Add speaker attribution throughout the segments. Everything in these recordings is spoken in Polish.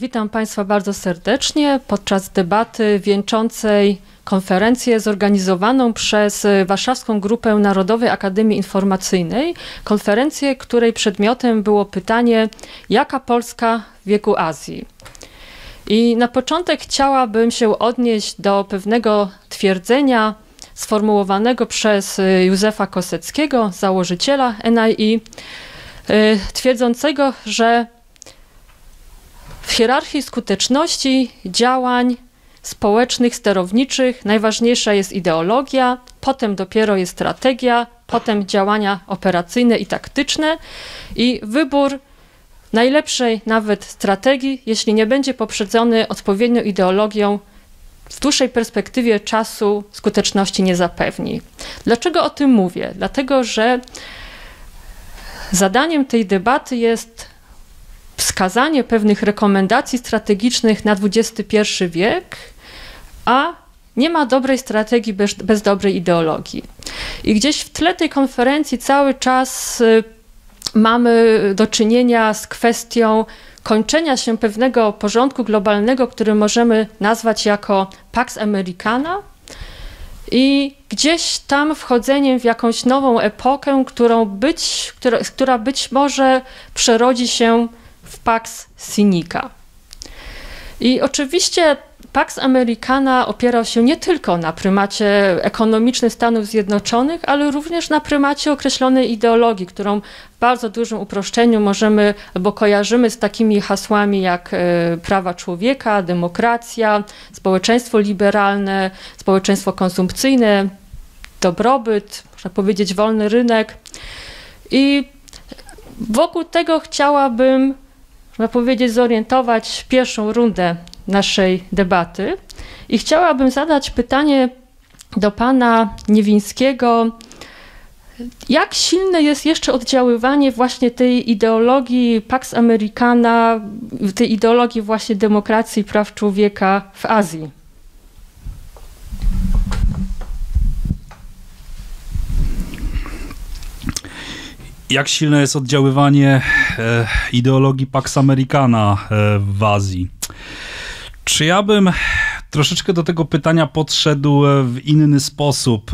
Speaker 1: Witam Państwa bardzo serdecznie podczas debaty wieńczącej konferencję zorganizowaną przez Warszawską Grupę Narodowej Akademii Informacyjnej. Konferencję, której przedmiotem było pytanie, jaka Polska w wieku Azji? I na początek chciałabym się odnieść do pewnego twierdzenia sformułowanego przez Józefa Koseckiego, założyciela NII, twierdzącego, że w hierarchii skuteczności działań społecznych, sterowniczych najważniejsza jest ideologia, potem dopiero jest strategia, potem działania operacyjne i taktyczne i wybór najlepszej nawet strategii, jeśli nie będzie poprzedzony odpowiednią ideologią, w dłuższej perspektywie czasu skuteczności nie zapewni. Dlaczego o tym mówię? Dlatego, że zadaniem tej debaty jest wskazanie pewnych rekomendacji strategicznych na XXI wiek, a nie ma dobrej strategii bez dobrej ideologii. I gdzieś w tle tej konferencji cały czas mamy do czynienia z kwestią kończenia się pewnego porządku globalnego, który możemy nazwać jako Pax Americana, i gdzieś tam wchodzeniem w jakąś nową epokę, która być może przerodzi się w Pax Sinica. I oczywiście Pax Americana opierał się nie tylko na prymacie ekonomicznym Stanów Zjednoczonych, ale również na prymacie określonej ideologii, którą w bardzo dużym uproszczeniu możemy albo kojarzymy z takimi hasłami jak prawa człowieka, demokracja, społeczeństwo liberalne, społeczeństwo konsumpcyjne, dobrobyt, można powiedzieć wolny rynek. I wokół tego chciałabym, można powiedzieć, zorientować pierwszą rundę naszej debaty i chciałabym zadać pytanie do pana Niewińskiego, jak silne jest jeszcze oddziaływanie właśnie tej ideologii Pax Americana, tej ideologii właśnie demokracji i praw człowieka w Azji?
Speaker 2: Jak silne jest oddziaływanie ideologii Pax Americana w Azji? Czy ja bym troszeczkę do tego pytania podszedł w inny sposób?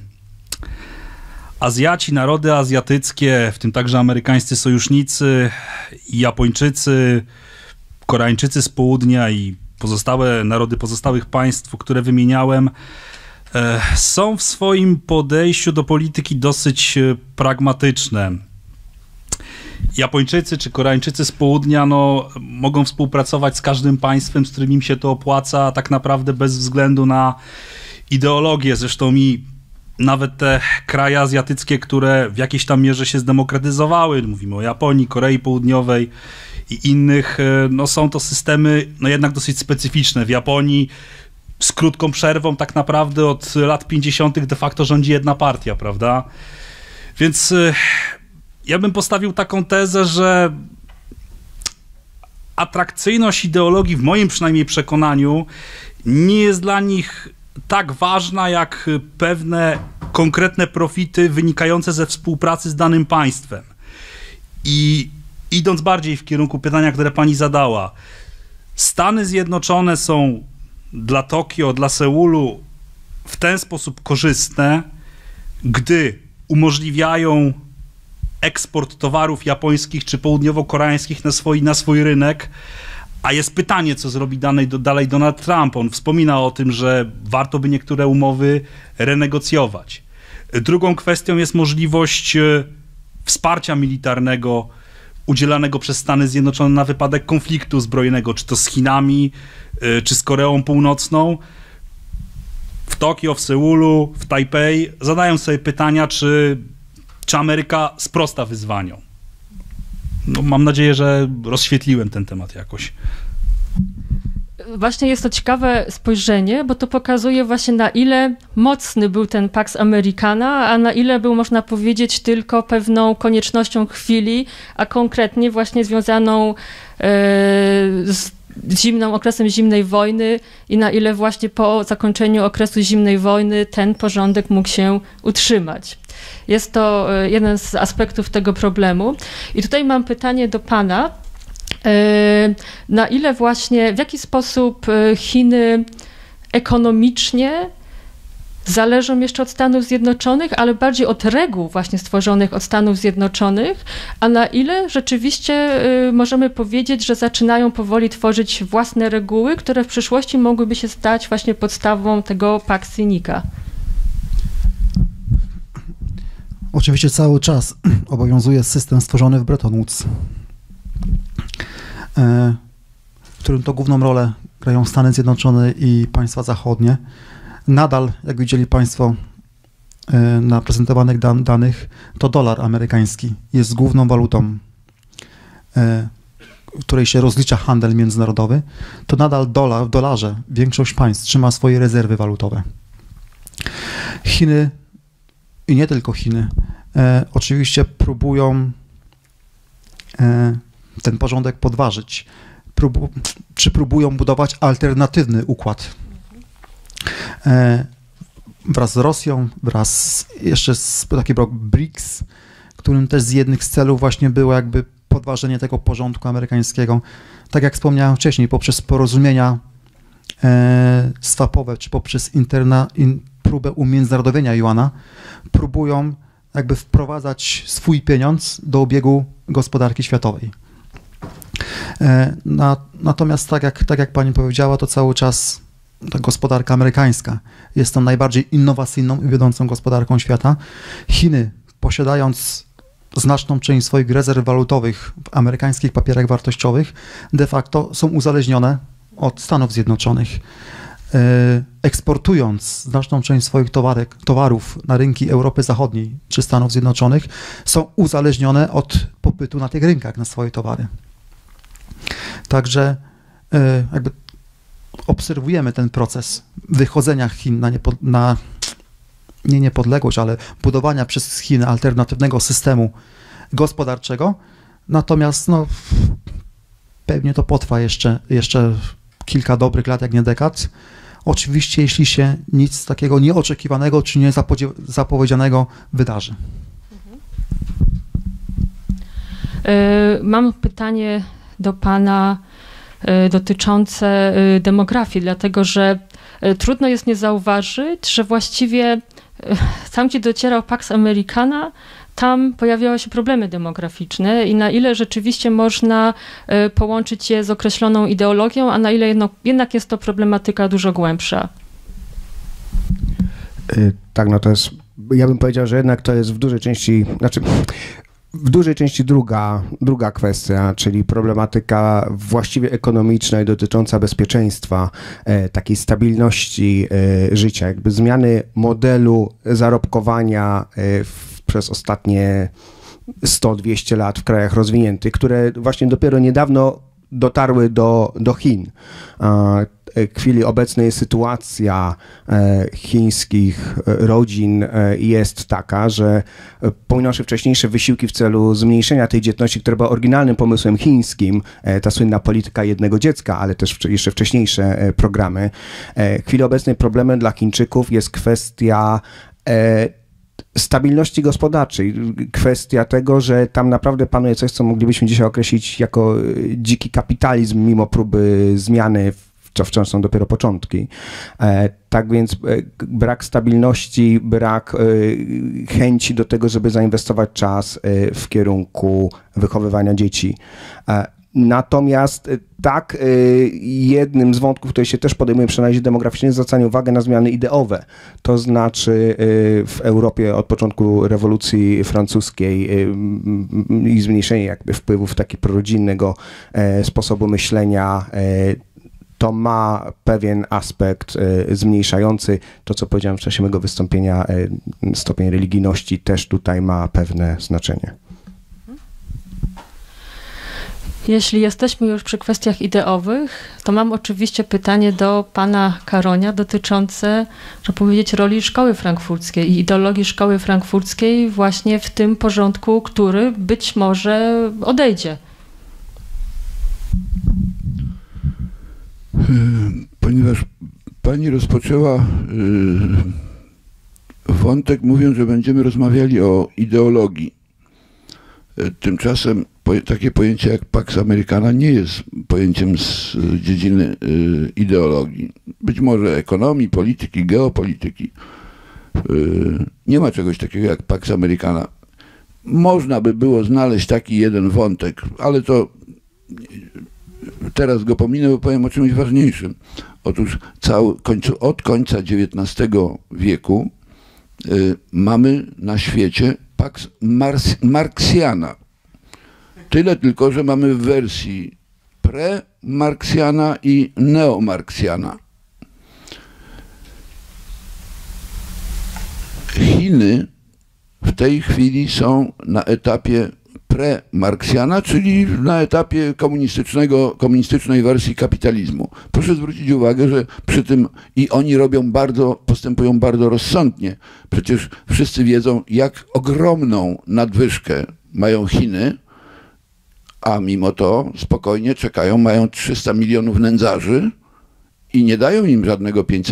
Speaker 2: Azjaci, narody azjatyckie, w tym także amerykańscy sojusznicy, Japończycy, Koreańczycy z południa i pozostałe narody pozostałych państw, które wymieniałem, są w swoim podejściu do polityki dosyć pragmatyczne. Japończycy czy Koreańczycy z południa mogą współpracować z każdym państwem, z którym im się to opłaca, tak naprawdę bez względu na ideologię. Zresztą nawet te kraje azjatyckie, które w jakiejś tam mierze się zdemokratyzowały, mówimy o Japonii, Korei Południowej i innych, są to systemy jednak dosyć specyficzne. W Japonii z krótką przerwą tak naprawdę od lat 50. de facto rządzi jedna partia, prawda? Więc ja bym postawił taką tezę, że atrakcyjność ideologii, w moim przynajmniej przekonaniu, nie jest dla nich tak ważna, jak pewne konkretne profity wynikające ze współpracy z danym państwem. I idąc bardziej w kierunku pytania, które pani zadała, Stany Zjednoczone są dla Tokio, dla Seulu w ten sposób korzystne, gdy umożliwiają eksport towarów japońskich czy południowo-koreańskich na swój rynek, a jest pytanie, co zrobi dalej Donald Trump. On wspomina o tym, że warto by niektóre umowy renegocjować. Drugą kwestią jest możliwość wsparcia militarnego udzielanego przez Stany Zjednoczone na wypadek konfliktu zbrojnego, czy to z Chinami, czy z Koreą Północną. W Tokio, w Seulu, w Tajpej zadają sobie pytania, czy Ameryka sprosta wyzwaniom. Mam nadzieję, że rozświetliłem ten temat jakoś.
Speaker 1: Właśnie jest to ciekawe spojrzenie, bo to pokazuje właśnie, na ile mocny był ten Pax Americana, a na ile był, można powiedzieć, tylko pewną koniecznością chwili, a konkretnie właśnie związaną z okresem zimnej wojny i na ile właśnie po zakończeniu okresu zimnej wojny ten porządek mógł się utrzymać. Jest to jeden z aspektów tego problemu. I tutaj mam pytanie do pana, Na ile właśnie, w jaki sposób Chiny ekonomicznie zależą jeszcze od Stanów Zjednoczonych, ale bardziej od reguł właśnie stworzonych od Stanów Zjednoczonych, a na ile rzeczywiście możemy powiedzieć, że zaczynają powoli tworzyć własne reguły, które w przyszłości mogłyby się stać właśnie podstawą tego Pax Sinica.
Speaker 3: Oczywiście cały czas obowiązuje system stworzony w Bretton Woods, w którym to główną rolę grają Stany Zjednoczone i państwa zachodnie. Nadal, jak widzieli Państwo na prezentowanych danych, to dolar amerykański jest główną walutą, w której się rozlicza handel międzynarodowy. To nadal w dolarze większość państw trzyma swoje rezerwy walutowe. Chiny i nie tylko Chiny oczywiście próbują ten porządek podważyć, próbują budować alternatywny układ. Wraz z Rosją, wraz jeszcze z taki blok BRICS, którym też z jednych z celów właśnie było jakby podważenie tego porządku amerykańskiego. Tak jak wspomniałem wcześniej, poprzez porozumienia swapowe, czy poprzez próbę umiędzynarodowienia juana, próbują jakby wprowadzać swój pieniądz do obiegu gospodarki światowej. Natomiast tak jak pani powiedziała, to cały czas ta gospodarka amerykańska jest tą najbardziej innowacyjną i wiodącą gospodarką świata. Chiny, posiadając znaczną część swoich rezerw walutowych w amerykańskich papierach wartościowych, de facto są uzależnione od Stanów Zjednoczonych. Eksportując znaczną część swoich towarów na rynki Europy Zachodniej czy Stanów Zjednoczonych, są uzależnione od popytu na tych rynkach na swoje towary. Także jakby obserwujemy ten proces wychodzenia Chin na nie niepodległość, ale budowania przez Chiny alternatywnego systemu gospodarczego. Natomiast no, pewnie to potrwa jeszcze kilka dobrych lat, jak nie dekad. Oczywiście, jeśli się nic takiego nieoczekiwanego czy niezapowiedzianego wydarzy.
Speaker 1: Mam pytanie do Pana dotyczące demografii, dlatego że trudno jest nie zauważyć, że właściwie tam, gdzie docierał Pax Americana, tam pojawiały się problemy demograficzne i na ile rzeczywiście można połączyć je z określoną ideologią, a na ile jednak jest to problematyka dużo głębsza.
Speaker 4: Tak, no to jest, ja bym powiedział, że jednak to jest w dużej części druga kwestia, czyli problematyka właściwie ekonomiczna i dotycząca bezpieczeństwa, takiej stabilności życia, jakby zmiany modelu zarobkowania przez ostatnie 100-200 lat w krajach rozwiniętych, które właśnie dopiero niedawno dotarły do Chin. W chwili obecnej sytuacja chińskich rodzin jest taka, że pominąwszy wcześniejsze wysiłki w celu zmniejszenia tej dzietności, która była oryginalnym pomysłem chińskim, ta słynna polityka jednego dziecka, ale też jeszcze wcześniejsze programy, w chwili obecnej problemem dla Chińczyków jest kwestia stabilności gospodarczej, kwestia tego, że tam naprawdę panuje coś, co moglibyśmy dzisiaj określić jako dziki kapitalizm, mimo próby zmiany, co wciąż są dopiero początki. Tak więc brak stabilności, brak chęci do tego, żeby zainwestować czas w kierunku wychowywania dzieci. Natomiast tak, jednym z wątków, który się też podejmuje przy analizie demograficznej, jest zwracanie uwagi na zmiany ideowe. To znaczy w Europie od początku rewolucji francuskiej i zmniejszenie jakby wpływów takiego prorodzinnego sposobu myślenia, to ma pewien aspekt zmniejszający. To, co powiedziałem w czasie mojego wystąpienia, stopień religijności też tutaj ma pewne znaczenie.
Speaker 1: Jeśli jesteśmy już przy kwestiach ideowych, to mam oczywiście pytanie do pana Karonia dotyczące, żeby powiedzieć, roli szkoły frankfurckiej i ideologii szkoły frankfurckiej właśnie w tym porządku, który być może odejdzie.
Speaker 5: Ponieważ pani rozpoczęła wątek, mówiąc, że będziemy rozmawiali o ideologii. Tymczasem takie pojęcie jak Pax Americana nie jest pojęciem z dziedziny ideologii. Być może ekonomii, polityki, geopolityki. Nie ma czegoś takiego jak Pax Americana. Można by było znaleźć taki jeden wątek, ale to teraz go pominę, bo powiem o czymś ważniejszym. Otóż od końca XIX wieku mamy na świecie Pax Marxiana. Tyle tylko, że mamy w wersji pre-Marxiana i neo-Marxiana. Chiny w tej chwili są na etapie pre-Marxiana, czyli na etapie komunistycznej wersji kapitalizmu. Proszę zwrócić uwagę, że przy tym i oni postępują bardzo rozsądnie. Przecież wszyscy wiedzą, jak ogromną nadwyżkę mają Chiny, a mimo to spokojnie czekają, mają 300 milionów nędzarzy i nie dają im żadnego 500+.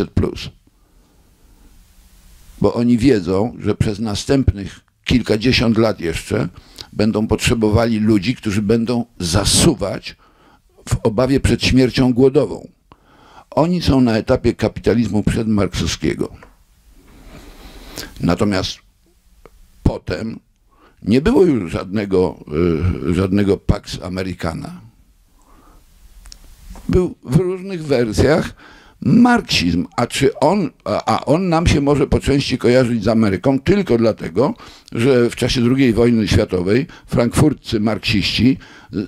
Speaker 5: Bo oni wiedzą, że przez następnych kilkadziesiąt lat jeszcze będą potrzebowali ludzi, którzy będą zasuwać w obawie przed śmiercią głodową. Oni są na etapie kapitalizmu przedmarksowskiego. Natomiast potem nie było już żadnego Pax Americana. Był w różnych wersjach marksizm, a on nam się może po części kojarzyć z Ameryką tylko dlatego, że w czasie II wojny światowej frankfurccy marksiści,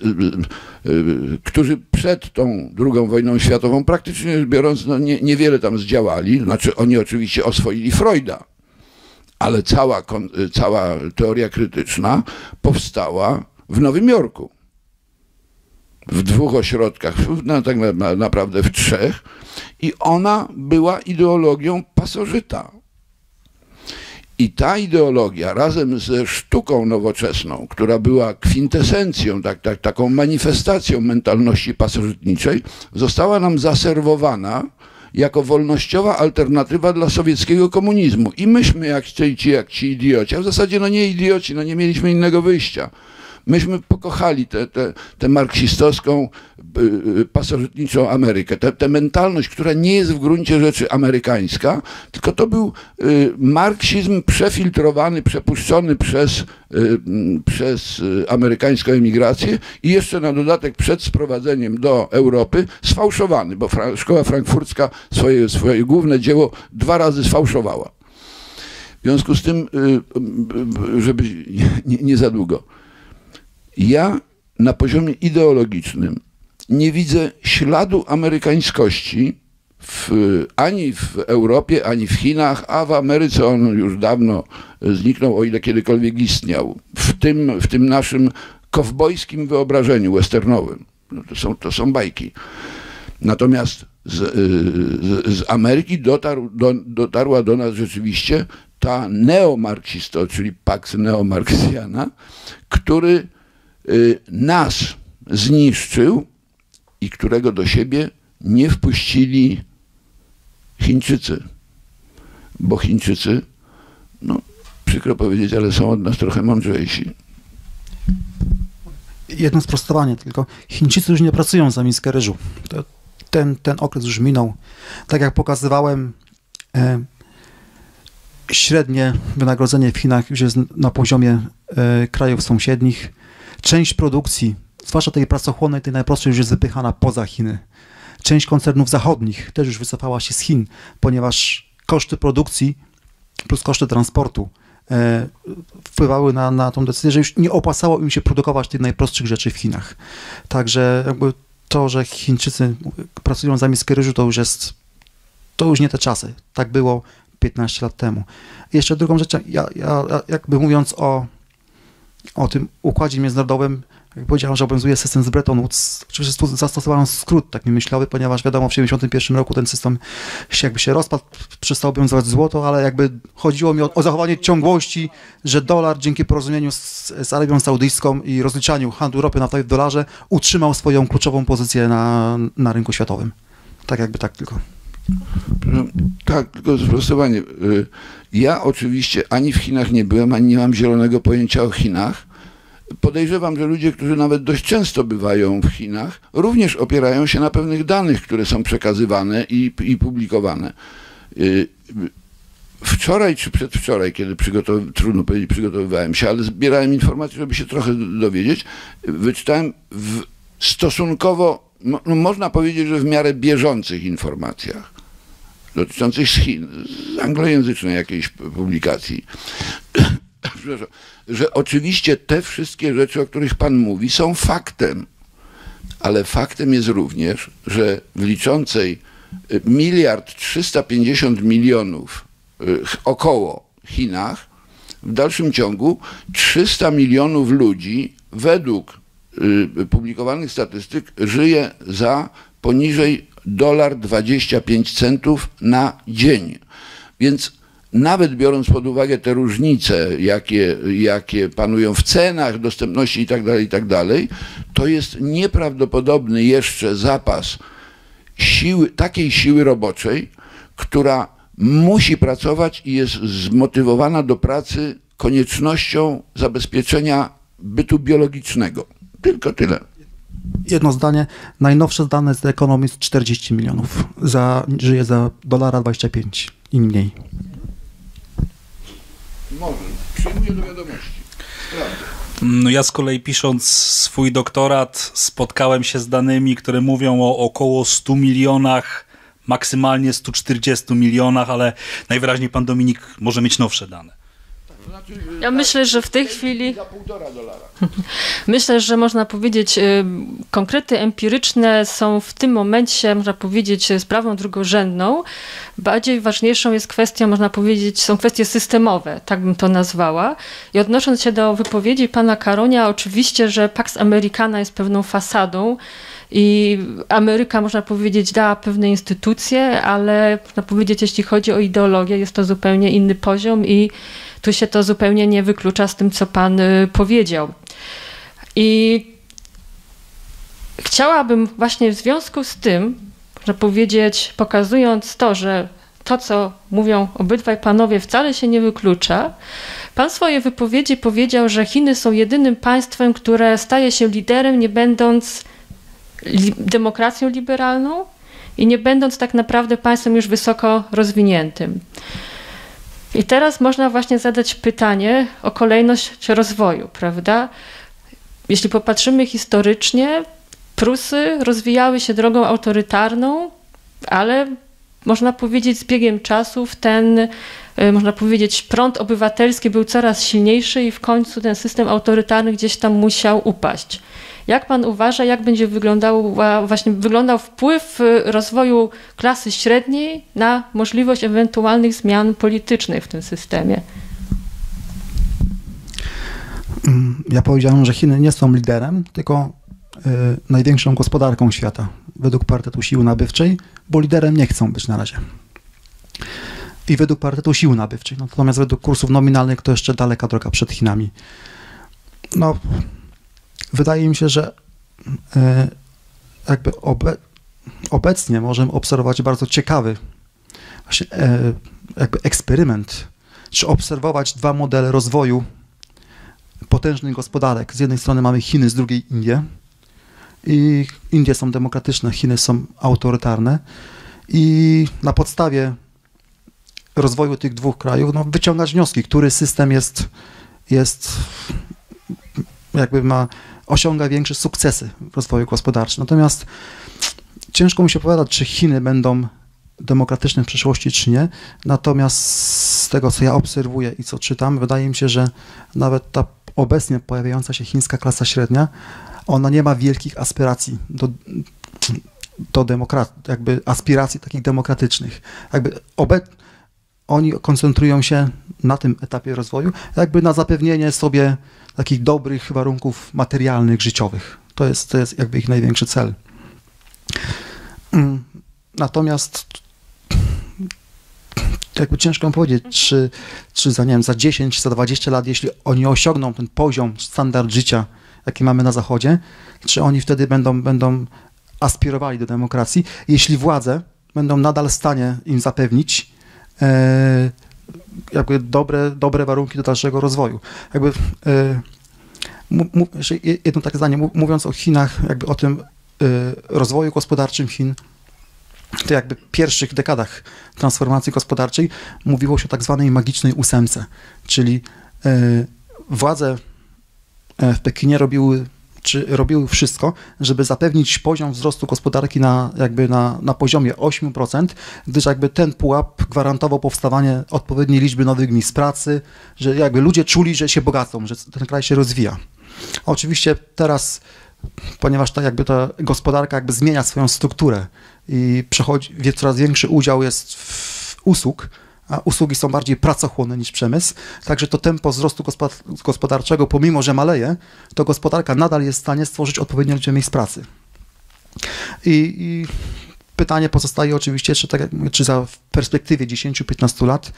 Speaker 5: którzy przed tą II wojną światową praktycznie rzecz biorąc niewiele tam zdziałali, znaczy oni oczywiście oswoili Freuda, ale cała teoria krytyczna powstała w Nowym Jorku. W 2 ośrodkach, tak naprawdę w 3, i ona była ideologią pasożyta. I ta ideologia razem ze sztuką nowoczesną, która była kwintesencją, taką manifestacją mentalności pasożytniczej, została nam zaserwowana jako wolnościowa alternatywa dla sowieckiego komunizmu. I myśmy, jak ci idioci, a w zasadzie nie idioci, nie mieliśmy innego wyjścia. Myśmy pokochali tę marksistowską, pasożytniczą Amerykę, tę mentalność, która nie jest w gruncie rzeczy amerykańska, tylko to był marksizm przefiltrowany, przepuszczony przez amerykańską emigrację i jeszcze na dodatek przed sprowadzeniem do Europy sfałszowany, bo szkoła frankfurcka swoje główne dzieło 2 razy sfałszowała. W związku z tym, żeby nie za długo, ja na poziomie ideologicznym nie widzę śladu amerykańskości ani w Europie, ani w Chinach, a w Ameryce on już dawno zniknął, o ile kiedykolwiek istniał. W tym naszym kowbojskim wyobrażeniu westernowym. To są bajki. Natomiast z Ameryki dotarła do nas rzeczywiście ta neomarksista, czyli Pax Neomarxiana, który nas zniszczył i którego do siebie nie wpuścili Chińczycy. Bo Chińczycy, przykro powiedzieć, ale są od nas trochę mądrzejsi.
Speaker 3: Jedno sprostowanie tylko. Chińczycy już nie pracują za miskę ryżu. Ten okres już minął. Tak jak pokazywałem, średnie wynagrodzenie w Chinach już jest na poziomie krajów sąsiednich. Część produkcji, zwłaszcza tej pracochłonnej, tej najprostszej, już jest wypychana poza Chiny. Część koncernów zachodnich też już wycofała się z Chin, ponieważ koszty produkcji plus koszty transportu wpływały na tą decyzję, że już nie opłacało im się produkować tych najprostszych rzeczy w Chinach. Także jakby to, że Chińczycy pracują za miskę ryżu, to już nie te czasy. Tak było 15 lat temu. I jeszcze drugą rzecz, ja jakby mówiąc o tym układzie międzynarodowym, jak powiedziałem, że obowiązuje system z Bretton Woods. Oczywiście zastosowałem skrót taki myślowy, ponieważ wiadomo, w 1971 roku ten system się rozpadł, przestał obowiązywać złoto, ale jakby chodziło mi o zachowanie ciągłości, że dolar dzięki porozumieniu z Arabią Saudyjską i rozliczaniu handlu ropy naftowej w dolarze utrzymał swoją kluczową pozycję na rynku światowym. Tak tylko.
Speaker 5: Tak, tylko sprostowanie. Ja oczywiście ani w Chinach nie byłem, ani nie mam zielonego pojęcia o Chinach. podejrzewam, że ludzie, którzy nawet dość często bywają w Chinach, również opierają się na pewnych danych, które są przekazywane i publikowane. Wczoraj czy przedwczoraj, kiedy trudno powiedzieć, przygotowywałem się, ale zbierałem informacje, żeby się trochę dowiedzieć, wyczytałem w stosunkowo, można powiedzieć, że w miarę bieżących informacjach dotyczących z Chin, z anglojęzycznej jakiejś publikacji, że oczywiście te wszystkie rzeczy, o których Pan mówi, są faktem, ale faktem jest również, że w liczącej 1 350 000 000 około Chinach, w dalszym ciągu 300 milionów ludzi według publikowanych statystyk żyje za poniżej $1,25 na dzień. Więc nawet biorąc pod uwagę te różnice, jakie panują w cenach, dostępności itd., to jest nieprawdopodobny jeszcze zapas takiej siły roboczej, która musi pracować i jest zmotywowana do pracy koniecznością zabezpieczenia bytu biologicznego. Tylko tyle.
Speaker 3: Jedno zdanie. Najnowsze dane z The Economist 40 milionów. Żyje za $1,25 i mniej.
Speaker 5: Może. Przyjmuję do wiadomości. Prawda.
Speaker 2: No ja z kolei pisząc swój doktorat spotkałem się z danymi, które mówią o około 100 milionach, maksymalnie 140 milionach, ale najwyraźniej pan Dominik może mieć nowsze dane.
Speaker 1: Ja myślę, że w tej chwili...
Speaker 5: Za $1,5.
Speaker 1: Myślę, że można powiedzieć, konkrety empiryczne są w tym momencie, można powiedzieć, sprawą drugorzędną. Bardziej ważniejszą jest kwestia, można powiedzieć, są kwestie systemowe, tak bym to nazwała. I odnosząc się do wypowiedzi pana Karonia, oczywiście, że Pax Americana jest pewną fasadą i Ameryka, można powiedzieć, dała pewne instytucje, ale można powiedzieć, jeśli chodzi o ideologię, jest to zupełnie inny poziom i tu się to zupełnie nie wyklucza z tym, co pan powiedział. I chciałabym właśnie w związku z tym, że powiedzieć, pokazując to, że to, co mówią obydwaj panowie, wcale się nie wyklucza. Pan w swojej wypowiedzi powiedział, że Chiny są jedynym państwem, które staje się liderem, nie będąc demokracją liberalną i nie będąc tak naprawdę państwem już wysoko rozwiniętym. I teraz można właśnie zadać pytanie o kolejność rozwoju, prawda? Jeśli popatrzymy historycznie, Prusy rozwijały się drogą autorytarną, ale można powiedzieć z biegiem czasów ten, można powiedzieć, prąd obywatelski był coraz silniejszy i w końcu ten system autorytarny gdzieś tam musiał upaść. Jak pan uważa, jak będzie wyglądał wpływ rozwoju klasy średniej na możliwość ewentualnych zmian politycznych w tym systemie?
Speaker 3: Ja powiedziałem, że Chiny nie są liderem, tylko największą gospodarką świata według Parytetu Siły Nabywczej, bo liderem nie chcą być na razie. I według Parytetu Siły Nabywczej. Natomiast według kursów nominalnych to jeszcze daleka droga przed Chinami. No, wydaje mi się, że jakby obecnie możemy obserwować bardzo ciekawy właśnie, jakby eksperyment, czy obserwować dwa modele rozwoju potężnych gospodarek. Z jednej strony mamy Chiny, z drugiej Indie. I Indie są demokratyczne, Chiny są autorytarne. I na podstawie rozwoju tych dwóch krajów wyciągać wnioski, który system jakby osiąga większe sukcesy w rozwoju gospodarczym. Natomiast ciężko mi się opowiadać, czy Chiny będą demokratyczne w przyszłości, czy nie. Natomiast z tego, co ja obserwuję i co czytam, wydaje mi się, że nawet ta obecnie pojawiająca się chińska klasa średnia, ona nie ma wielkich aspiracji do jakby aspiracji takich demokratycznych. Jakby oni koncentrują się na tym etapie rozwoju, jakby na zapewnienie sobie takich dobrych warunków materialnych, życiowych. To jest jakby ich największy cel. Natomiast jakby ciężko powiedzieć, czy za, nie wiem, za 10, za 20 lat, jeśli oni osiągną ten poziom, standard życia, jaki mamy na Zachodzie, czy oni wtedy będą aspirowali do demokracji, jeśli władze będą nadal w stanie im zapewnić jakby dobre warunki do dalszego rozwoju. Jakby Jeszcze jedno takie zdanie, mówiąc o Chinach, jakby o tym rozwoju gospodarczym Chin, to jakby w pierwszych dekadach transformacji gospodarczej mówiło się o tak zwanej magicznej 8, czyli władze w Pekinie robiły wszystko, żeby zapewnić poziom wzrostu gospodarki na poziomie 8%, gdyż jakby ten pułap gwarantował powstawanie odpowiedniej liczby nowych miejsc pracy, że jakby ludzie czuli, że się bogacą, że ten kraj się rozwija. Oczywiście teraz, ponieważ ta gospodarka jakby zmienia swoją strukturę i coraz większy udział jest w usług, a usługi są bardziej pracochłonne niż przemysł, także to tempo wzrostu gospodarczego, pomimo że maleje, to gospodarka nadal jest w stanie stworzyć odpowiednią liczbę miejsc pracy. I pytanie pozostaje oczywiście, czy w perspektywie 10-15 lat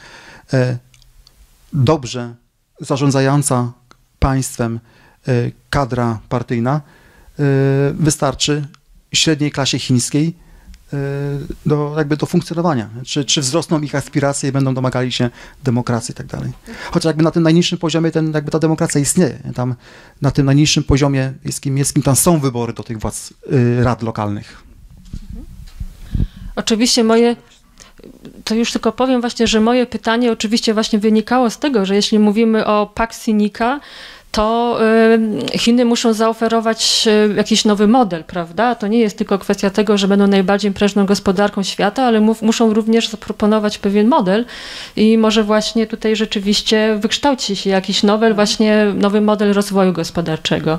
Speaker 3: dobrze zarządzająca państwem kadra partyjna wystarczy średniej klasie chińskiej do funkcjonowania. Czy wzrosną ich aspiracje i będą domagali się demokracji i tak dalej. Chociaż jakby na tym najniższym poziomie ta demokracja istnieje. Tam na tym najniższym poziomie miejskim tam są wybory do tych władz rad lokalnych.
Speaker 1: Oczywiście to już tylko powiem właśnie, że moje pytanie oczywiście właśnie wynikało z tego, że jeśli mówimy o Pax Sinica, to Chiny muszą zaoferować jakiś nowy model, prawda? To nie jest tylko kwestia tego, że będą najbardziej prężną gospodarką świata, ale muszą również zaproponować pewien model i może właśnie tutaj rzeczywiście wykształci się jakiś nowy model rozwoju gospodarczego.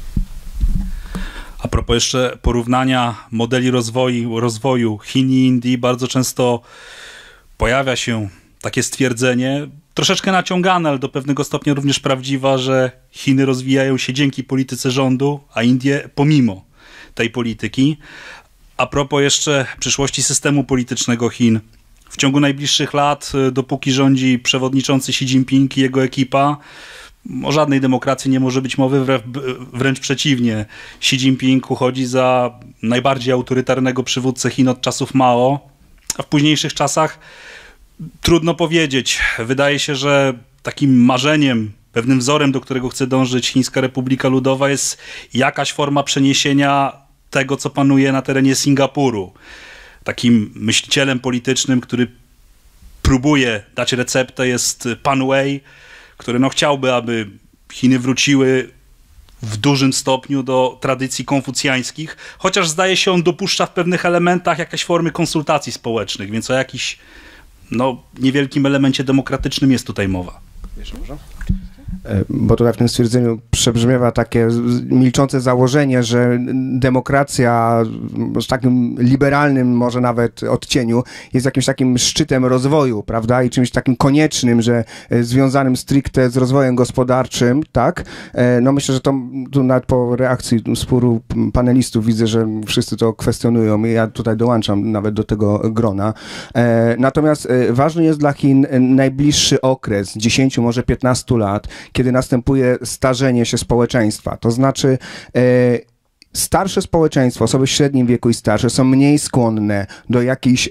Speaker 2: A propos jeszcze porównania modeli rozwoju Chin i Indii, bardzo często pojawia się takie stwierdzenie, troszeczkę naciągane, ale do pewnego stopnia również prawdziwa, że Chiny rozwijają się dzięki polityce rządu, a Indie pomimo tej polityki. A propos jeszcze przyszłości systemu politycznego Chin. W ciągu najbliższych lat, dopóki rządzi przewodniczący Xi Jinping i jego ekipa, o żadnej demokracji nie może być mowy, wręcz przeciwnie. Xi Jinping uchodzi za najbardziej autorytarnego przywódcę Chin od czasów Mao, a w późniejszych czasach trudno powiedzieć. Wydaje się, że takim marzeniem, pewnym wzorem, do którego chce dążyć Chińska Republika Ludowa, jest jakaś forma przeniesienia tego, co panuje na terenie Singapuru. Takim myślicielem politycznym, który próbuje dać receptę, jest Pan Wei, który chciałby, aby Chiny wróciły w dużym stopniu do tradycji konfucjańskich, chociaż zdaje się on dopuszcza w pewnych elementach jakieś formy konsultacji społecznych, więc o jakiś niewielkim elemencie demokratycznym jest tutaj mowa.
Speaker 4: Jeszcze może? Bo tutaj w tym stwierdzeniu przebrzmiewa takie milczące założenie, że demokracja z takim liberalnym może nawet odcieniu jest jakimś takim szczytem rozwoju, prawda? I czymś takim koniecznym, że związanym stricte z rozwojem gospodarczym, tak? Myślę, że to tu nawet po reakcji sporu panelistów widzę, że wszyscy to kwestionują i ja tutaj dołączam nawet do tego grona. Natomiast ważny jest dla Chin najbliższy okres, 10, może 15 lat, kiedy następuje starzenie się społeczeństwa. To znaczy starsze społeczeństwo, osoby w średnim wieku i starsze są mniej skłonne do jakichś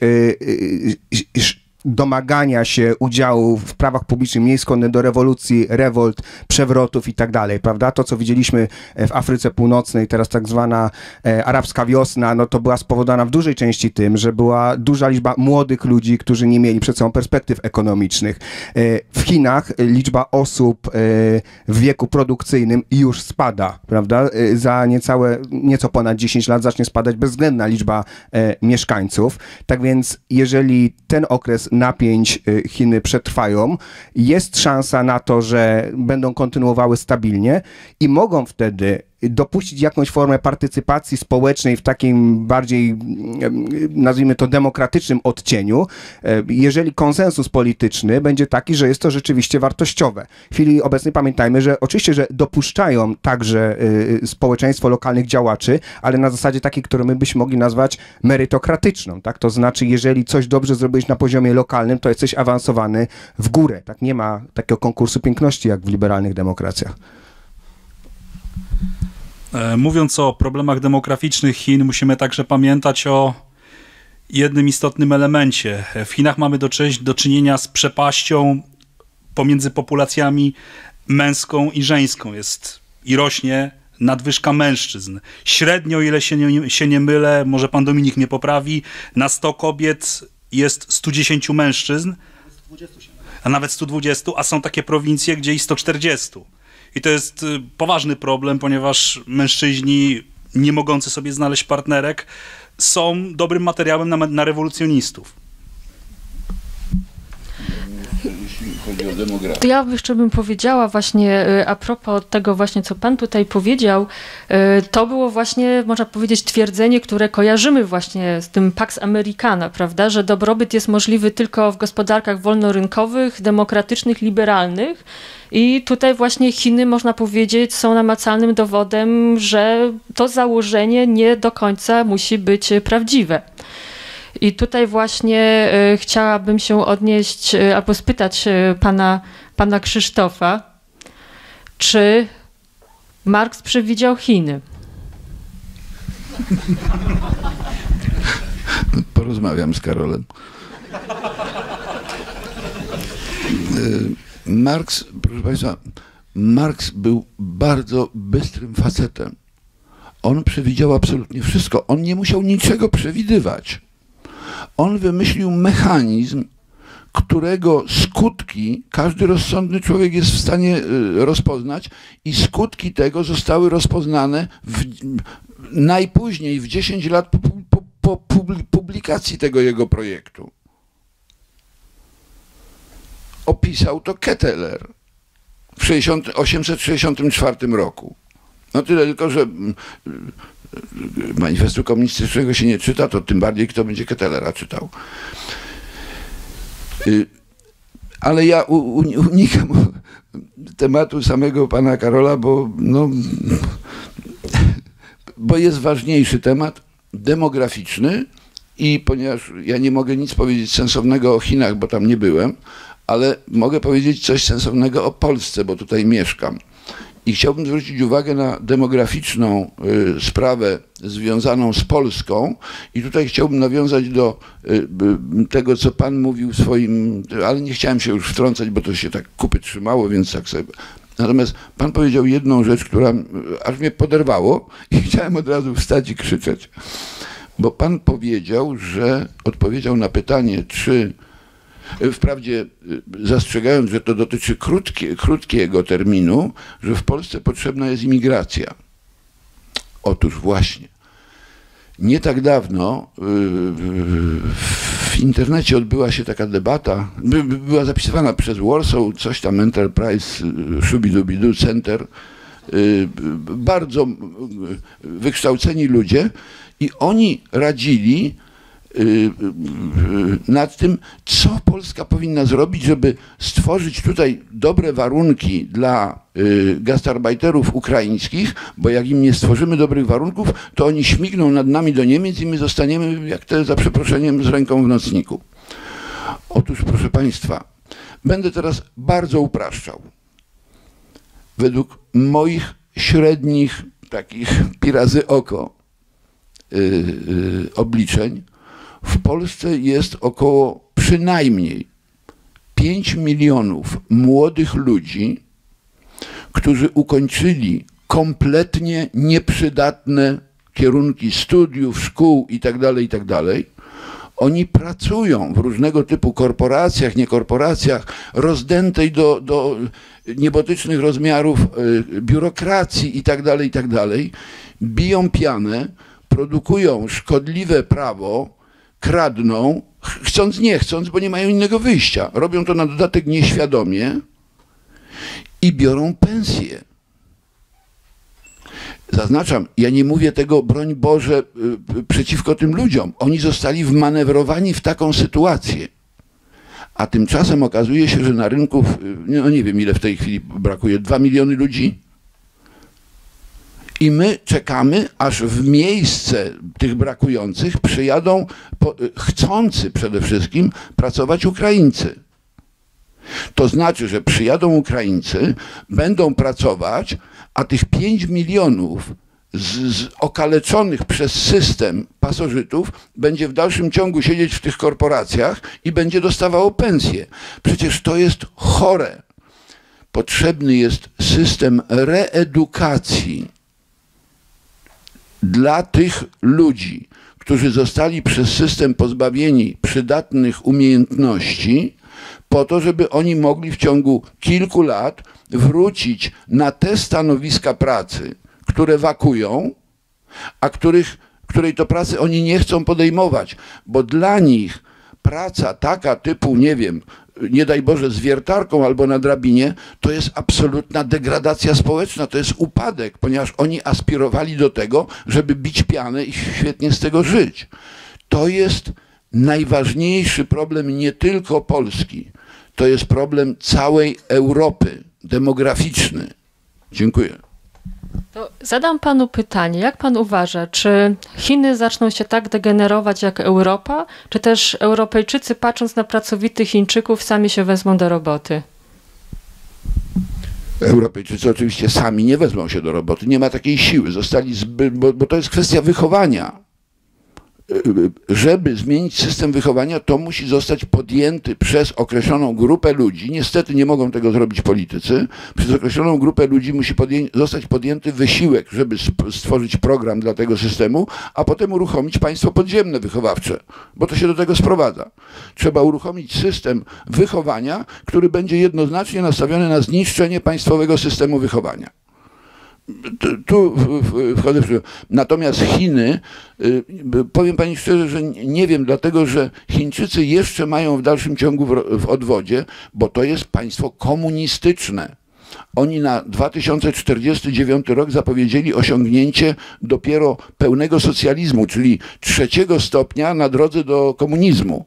Speaker 4: domagania się udziału w prawach publicznych, mniej skłonne do rewolucji, rewolt, przewrotów i tak dalej, prawda? To, co widzieliśmy w Afryce Północnej, teraz tak zwana arabska wiosna, to była spowodowana w dużej części tym, że była duża liczba młodych ludzi, którzy nie mieli przed sobą perspektyw ekonomicznych. W Chinach liczba osób w wieku produkcyjnym już spada, prawda? Za nieco ponad 10 lat zacznie spadać bezwzględna liczba mieszkańców. Tak więc, jeżeli ten okres napięć Chiny przetrwają, jest szansa na to, że będą kontynuowały stabilnie i mogą wtedy dopuścić jakąś formę partycypacji społecznej w takim bardziej, nazwijmy to, demokratycznym odcieniu, jeżeli konsensus polityczny będzie taki, że jest to rzeczywiście wartościowe. W chwili obecnej pamiętajmy, że oczywiście, że dopuszczają także społeczeństwo lokalnych działaczy, ale na zasadzie takiej, którą my byśmy mogli nazwać merytokratyczną, tak? To znaczy, jeżeli coś dobrze zrobiłeś na poziomie lokalnym, to jesteś awansowany w górę, tak? Nie ma takiego konkursu piękności, jak w liberalnych demokracjach.
Speaker 2: Mówiąc o problemach demograficznych Chin, musimy także pamiętać o jednym istotnym elemencie. W Chinach mamy do czynienia z przepaścią pomiędzy populacjami męską i żeńską. Jest i rośnie nadwyżka mężczyzn. Średnio, ile się nie mylę, może pan Dominik mnie poprawi, na 100 kobiet jest 110 mężczyzn, a nawet 120, a są takie prowincje, gdzie i 140. I to jest poważny problem, ponieważ mężczyźni nie mogący sobie znaleźć partnerek są dobrym materiałem na rewolucjonistów.
Speaker 5: Chodzi o demografię.
Speaker 1: Ja jeszcze bym powiedziała właśnie a propos tego właśnie, co pan tutaj powiedział, to było właśnie, można powiedzieć, twierdzenie, które kojarzymy właśnie z tym Pax Americana, prawda, że dobrobyt jest możliwy tylko w gospodarkach wolnorynkowych, demokratycznych, liberalnych i tutaj właśnie Chiny, można powiedzieć, są namacalnym dowodem, że to założenie nie do końca musi być prawdziwe. I tutaj właśnie chciałabym się odnieść albo spytać pana Krzysztofa, czy Marks przewidział Chiny?
Speaker 5: Porozmawiam z Karolem. Marks, proszę Państwa, Marks był bardzo bystrym facetem. On przewidział absolutnie wszystko. On nie musiał niczego przewidywać. On wymyślił mechanizm, którego skutki każdy rozsądny człowiek jest w stanie rozpoznać i skutki tego zostały rozpoznane najpóźniej w 10 lat po publikacji tego jego projektu. Opisał to Ketteler w 1864 roku. No tyle tylko, że manifestu komunistycznego się nie czyta, to tym bardziej kto będzie Kettellera czytał. Ale ja unikam tematu samego pana Karola, bo jest ważniejszy temat demograficzny i ponieważ ja nie mogę nic powiedzieć sensownego o Chinach, bo tam nie byłem, ale mogę powiedzieć coś sensownego o Polsce, bo tutaj mieszkam. I chciałbym zwrócić uwagę na demograficzną sprawę związaną z Polską i tutaj chciałbym nawiązać do tego, co pan mówił w swoim, ale nie chciałem się już wtrącać, bo to się tak kupy trzymało, więc tak sobie... Natomiast pan powiedział jedną rzecz, która aż mnie poderwało i chciałem od razu wstać i krzyczeć. Bo pan powiedział, że odpowiedział na pytanie, czy wprawdzie zastrzegając, że to dotyczy krótkiego terminu, że w Polsce potrzebna jest imigracja. Otóż właśnie. Nie tak dawno w internecie odbyła się taka debata, była zapisywana przez Warsaw, coś tam Enterprise, Shubidubidu Center, bardzo wykształceni ludzie i oni radzili nad tym, co Polska powinna zrobić, żeby stworzyć tutaj dobre warunki dla gastarbajterów ukraińskich, bo jak im nie stworzymy dobrych warunków, to oni śmigną nad nami do Niemiec i my zostaniemy, jak te, za przeproszeniem, z ręką w nocniku. Otóż, proszę Państwa, będę teraz bardzo upraszczał. Według moich średnich, takich pi razy oko obliczeń, w Polsce jest około przynajmniej 5 milionów młodych ludzi, którzy ukończyli kompletnie nieprzydatne kierunki studiów, szkół itd. Oni pracują w różnego typu korporacjach, niekorporacjach, rozdętej do niebotycznych rozmiarów biurokracji itd., biją pianę, produkują szkodliwe prawo, kradną, chcąc nie chcąc, bo nie mają innego wyjścia. Robią to na dodatek nieświadomie i biorą pensję. Zaznaczam, ja nie mówię tego, broń Boże, przeciwko tym ludziom. Oni zostali wmanewrowani w taką sytuację. A tymczasem okazuje się, że na rynku, no nie wiem ile w tej chwili brakuje, 2 miliony ludzi. I my czekamy, aż w miejsce tych brakujących przyjadą chcący przede wszystkim pracować Ukraińcy. To znaczy, że przyjadą Ukraińcy, będą pracować, a tych 5 milionów z okaleczonych przez system pasożytów będzie w dalszym ciągu siedzieć w tych korporacjach i będzie dostawało pensję. Przecież to jest chore. potrzebny jest system reedukacji dla tych ludzi, którzy zostali przez system pozbawieni przydatnych umiejętności, po to, żeby oni mogli w ciągu kilku lat wrócić na te stanowiska pracy, które wakują, a której to pracy oni nie chcą podejmować, bo dla nich praca taka typu, nie wiem, nie daj Boże, z wiertarką albo na drabinie, to jest absolutna degradacja społeczna, to jest upadek, ponieważ oni aspirowali do tego, żeby bić pianę i świetnie z tego żyć. To jest najważniejszy problem nie tylko Polski, to jest problem całej Europy, demograficzny. Dziękuję.
Speaker 1: To zadam panu pytanie. Jak pan uważa, czy Chiny zaczną się tak degenerować jak Europa, czy też Europejczycy, patrząc na pracowitych Chińczyków, sami się wezmą do roboty?
Speaker 5: Europejczycy oczywiście sami nie wezmą się do roboty. Nie ma takiej siły. Zostali bo to jest kwestia wychowania. Żeby zmienić system wychowania, to musi zostać podjęty przez określoną grupę ludzi. Niestety nie mogą tego zrobić politycy. Przez określoną grupę ludzi musi zostać podjęty wysiłek, żeby stworzyć program dla tego systemu, a potem uruchomić państwo podziemne wychowawcze, bo to się do tego sprowadza. Trzeba uruchomić system wychowania, który będzie jednoznacznie nastawiony na zniszczenie państwowego systemu wychowania. Tu wchodzę w... Natomiast Chiny, powiem pani szczerze, że nie wiem, dlatego że Chińczycy jeszcze mają w dalszym ciągu w odwodzie, bo to jest państwo komunistyczne. Oni na 2049 rok zapowiedzieli osiągnięcie dopiero pełnego socjalizmu, czyli 3. stopnia na drodze do komunizmu.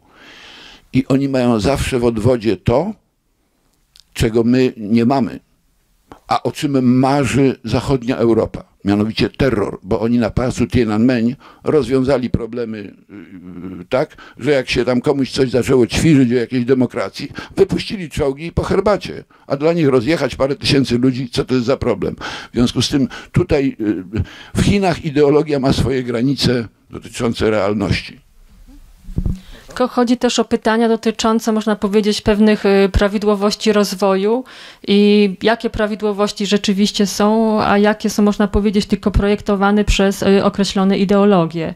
Speaker 5: I oni mają zawsze w odwodzie to, czego my nie mamy, a o czym marzy zachodnia Europa, mianowicie terror, bo oni na placu Tiananmen rozwiązali problemy tak, że jak się tam komuś coś zaczęło ćwiczyć o jakiejś demokracji, wypuścili czołgi i po herbacie, a dla nich rozjechać parę tysięcy ludzi, co to jest za problem. W związku z tym tutaj w Chinach ideologia ma swoje granice dotyczące realności.
Speaker 1: Tylko chodzi też o pytania dotyczące, można powiedzieć, pewnych prawidłowości rozwoju i jakie prawidłowości rzeczywiście są, a jakie są, można powiedzieć, tylko projektowane przez określone ideologie.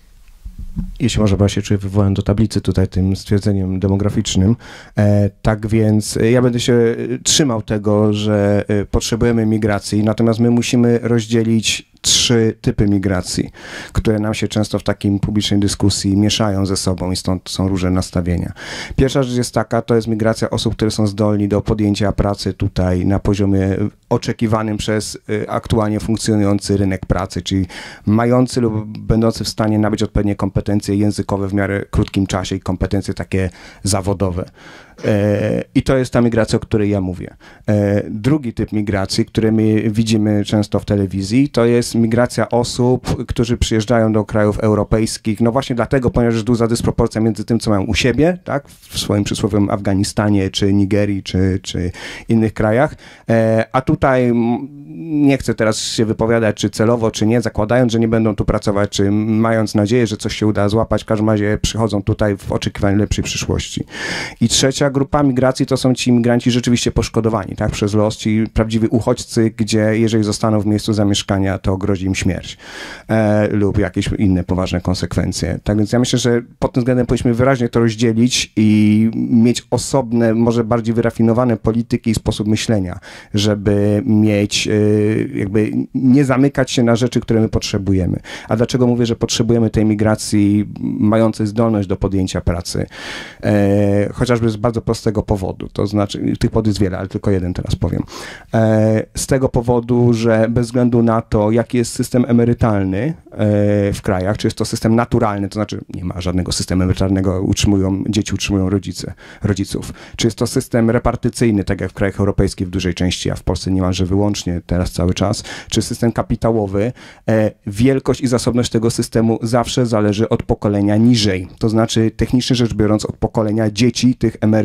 Speaker 4: Jeśli może, bo ja się czuję wywołany do tablicy tutaj tym stwierdzeniem demograficznym. Tak więc ja będę się trzymał tego, że potrzebujemy migracji, natomiast my musimy rozdzielić 3 typy migracji, które nam się często w takiej publicznej dyskusji mieszają ze sobą i stąd są różne nastawienia. Pierwsza rzecz jest taka, to jest migracja osób, które są zdolni do podjęcia pracy tutaj na poziomie oczekiwanym przez aktualnie funkcjonujący rynek pracy, czyli mający lub będący w stanie nabyć odpowiednie kompetencje językowe w miarę krótkim czasie i kompetencje takie zawodowe. I to jest ta migracja, o której ja mówię. Drugi typ migracji, który my widzimy często w telewizji, to jest migracja osób, którzy przyjeżdżają do krajów europejskich, no właśnie dlatego, ponieważ jest duża dysproporcja między tym, co mają u siebie, tak, w swoim przysłowiowym Afganistanie, czy Nigerii, czy innych krajach, a tutaj nie chcę teraz się wypowiadać, czy celowo, czy nie, zakładając, że nie będą tu pracować, czy mając nadzieję, że coś się uda złapać, w każdym razie przychodzą tutaj w oczekiwaniu lepszej przyszłości. I trzecia grupa migracji to są ci migranci rzeczywiście poszkodowani, tak, przez los, ci prawdziwi uchodźcy, gdzie jeżeli zostaną w miejscu zamieszkania, to grozi im śmierć lub jakieś inne poważne konsekwencje. Tak więc ja myślę, że pod tym względem powinniśmy wyraźnie to rozdzielić i mieć osobne, może bardziej wyrafinowane polityki i sposób myślenia, żeby mieć, jakby nie zamykać się na rzeczy, które my potrzebujemy. A dlaczego mówię, że potrzebujemy tej migracji mającej zdolność do podjęcia pracy? Chociażby z bardzo prostego powodu, to znaczy, tych powodów jest wiele, ale tylko jeden teraz powiem. Z tego powodu, że bez względu na to, jaki jest system emerytalny w krajach, czy jest to system naturalny, to znaczy nie ma żadnego systemu emerytalnego, dzieci utrzymują rodziców. Czy jest to system repartycyjny, tak jak w krajach europejskich w dużej części, a w Polsce niemalże wyłącznie teraz cały czas, czy system kapitałowy, wielkość i zasobność tego systemu zawsze zależy od pokolenia niżej. To znaczy, technicznie rzecz biorąc, od pokolenia dzieci tych emerytów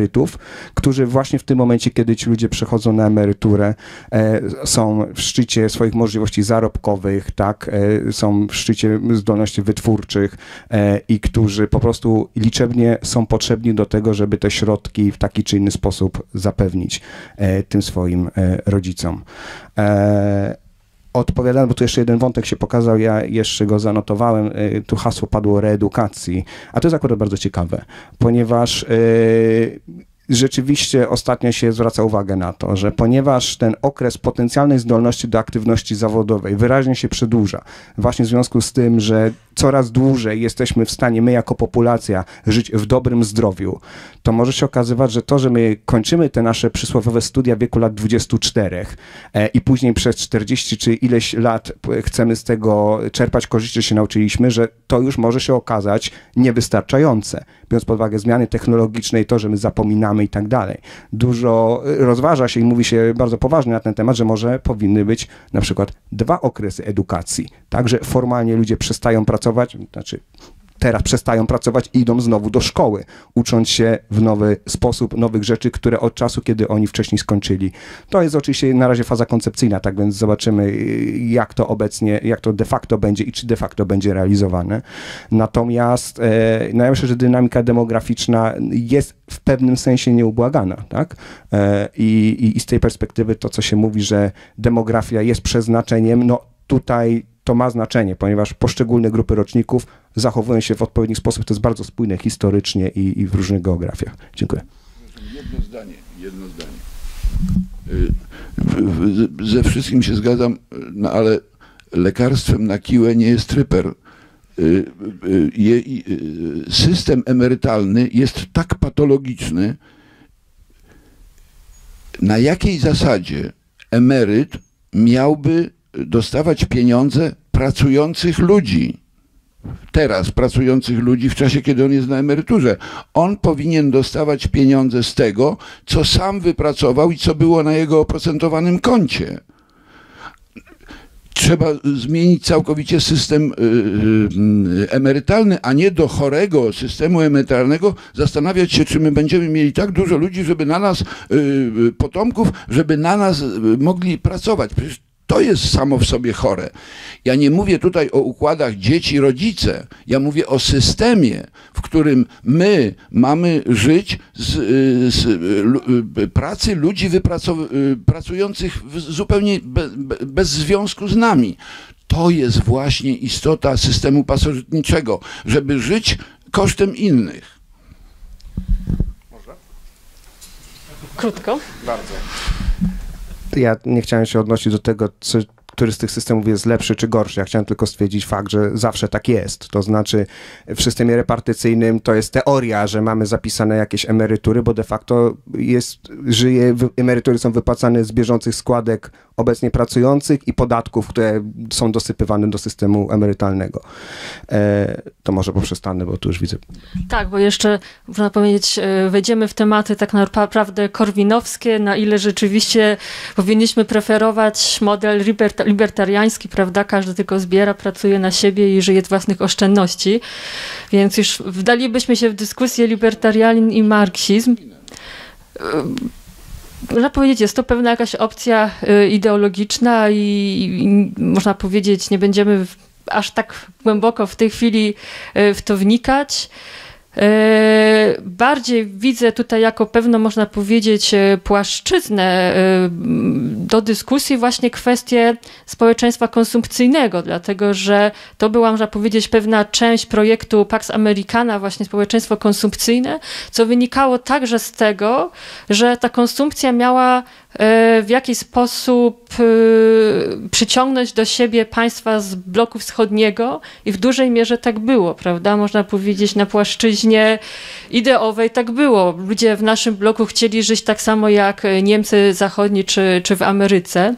Speaker 4: emerytów, którzy właśnie w tym momencie, kiedy ci ludzie przechodzą na emeryturę, są w szczycie swoich możliwości zarobkowych, tak, są w szczycie zdolności wytwórczych i którzy po prostu liczebnie są potrzebni do tego, żeby te środki w taki czy inny sposób zapewnić tym swoim rodzicom. Odpowiadając, bo tu jeszcze jeden wątek się pokazał, ja jeszcze go zanotowałem, tu hasło padło reedukacji, a to jest akurat bardzo ciekawe, ponieważ rzeczywiście ostatnio się zwraca uwagę na to, że ponieważ ten okres potencjalnej zdolności do aktywności zawodowej wyraźnie się przedłuża, właśnie w związku z tym, że coraz dłużej jesteśmy w stanie, my jako populacja, żyć w dobrym zdrowiu, to może się okazywać, że to, że my kończymy te nasze przysłowiowe studia w wieku lat 24 i później przez 40 czy ileś lat chcemy z tego czerpać korzyści, że się nauczyliśmy, że to już może się okazać niewystarczające, biorąc pod uwagę zmiany technologiczne i to, że my zapominamy i tak dalej. Dużo rozważa się i mówi się bardzo poważnie na ten temat, że może powinny być na przykład 2 okresy edukacji, tak, że formalnie ludzie przestają pracować, znaczy teraz przestają pracować i idą znowu do szkoły, ucząc się w nowy sposób, nowych rzeczy, które od czasu, kiedy oni wcześniej skończyli. To jest oczywiście na razie faza koncepcyjna, tak więc zobaczymy, jak to obecnie, jak to de facto będzie i czy de facto będzie realizowane. Natomiast no ja myślę, że dynamika demograficzna jest w pewnym sensie nieubłagana, tak? I z tej perspektywy to, co się mówi, że demografia jest przeznaczeniem, no tutaj to ma znaczenie, ponieważ poszczególne grupy roczników zachowują się w odpowiedni sposób. To jest bardzo spójne historycznie i w różnych geografiach. Dziękuję.
Speaker 5: Jedno zdanie. Ze wszystkim się zgadzam, no ale lekarstwem na kiłę nie jest tryper. System emerytalny jest tak patologiczny, na jakiej zasadzie emeryt miałby dostawać pieniądze pracujących ludzi, teraz pracujących ludzi w czasie, kiedy on jest na emeryturze. On powinien dostawać pieniądze z tego, co sam wypracował i co było na jego oprocentowanym koncie. Trzeba zmienić całkowicie system emerytalny, a nie do chorego systemu emerytalnego zastanawiać się, czy my będziemy mieli tak dużo ludzi, żeby na nas, potomków, żeby na nas mogli pracować. Przecież to jest samo w sobie chore. Ja nie mówię tutaj o układach dzieci-rodzice, ja mówię o systemie, w którym my mamy żyć z pracy ludzi pracujących zupełnie bez związku z nami. To jest właśnie istota systemu pasożytniczego, żeby żyć kosztem innych.
Speaker 4: Można?
Speaker 1: Krótko.
Speaker 4: Bardzo. Ja nie chciałem się odnosić do tego, który z tych systemów jest lepszy czy gorszy. Ja chciałem tylko stwierdzić fakt, że zawsze tak jest. To znaczy w systemie repartycyjnym to jest teoria, że mamy zapisane jakieś emerytury, bo de facto emerytury są wypłacane z bieżących składek obecnie pracujących i podatków, które są dosypywane do systemu emerytalnego. To może poprzestanę, bo tu już widzę.
Speaker 1: Tak, bo jeszcze, można powiedzieć, wejdziemy w tematy tak naprawdę korwinowskie, na ile rzeczywiście powinniśmy preferować model libertariański, prawda? Każdy tylko zbiera, pracuje na siebie i żyje z własnych oszczędności. Więc już wdalibyśmy się w dyskusję libertarianizm i marksizm. Można powiedzieć, jest to pewna jakaś opcja ideologiczna i można powiedzieć, nie będziemy aż tak głęboko w tej chwili w to wnikać. Bardziej widzę tutaj jako pewną, można powiedzieć, płaszczyznę do dyskusji właśnie kwestię społeczeństwa konsumpcyjnego, dlatego że to była, można powiedzieć, pewna część projektu Pax Americana, właśnie społeczeństwo konsumpcyjne, co wynikało także z tego, że ta konsumpcja miała w jakiś sposób przyciągnąć do siebie państwa z bloku wschodniego i w dużej mierze tak było, prawda? Można powiedzieć, na płaszczyźnie ideowej tak było. Ludzie w naszym bloku chcieli żyć tak samo jak Niemcy zachodni czy w Ameryce.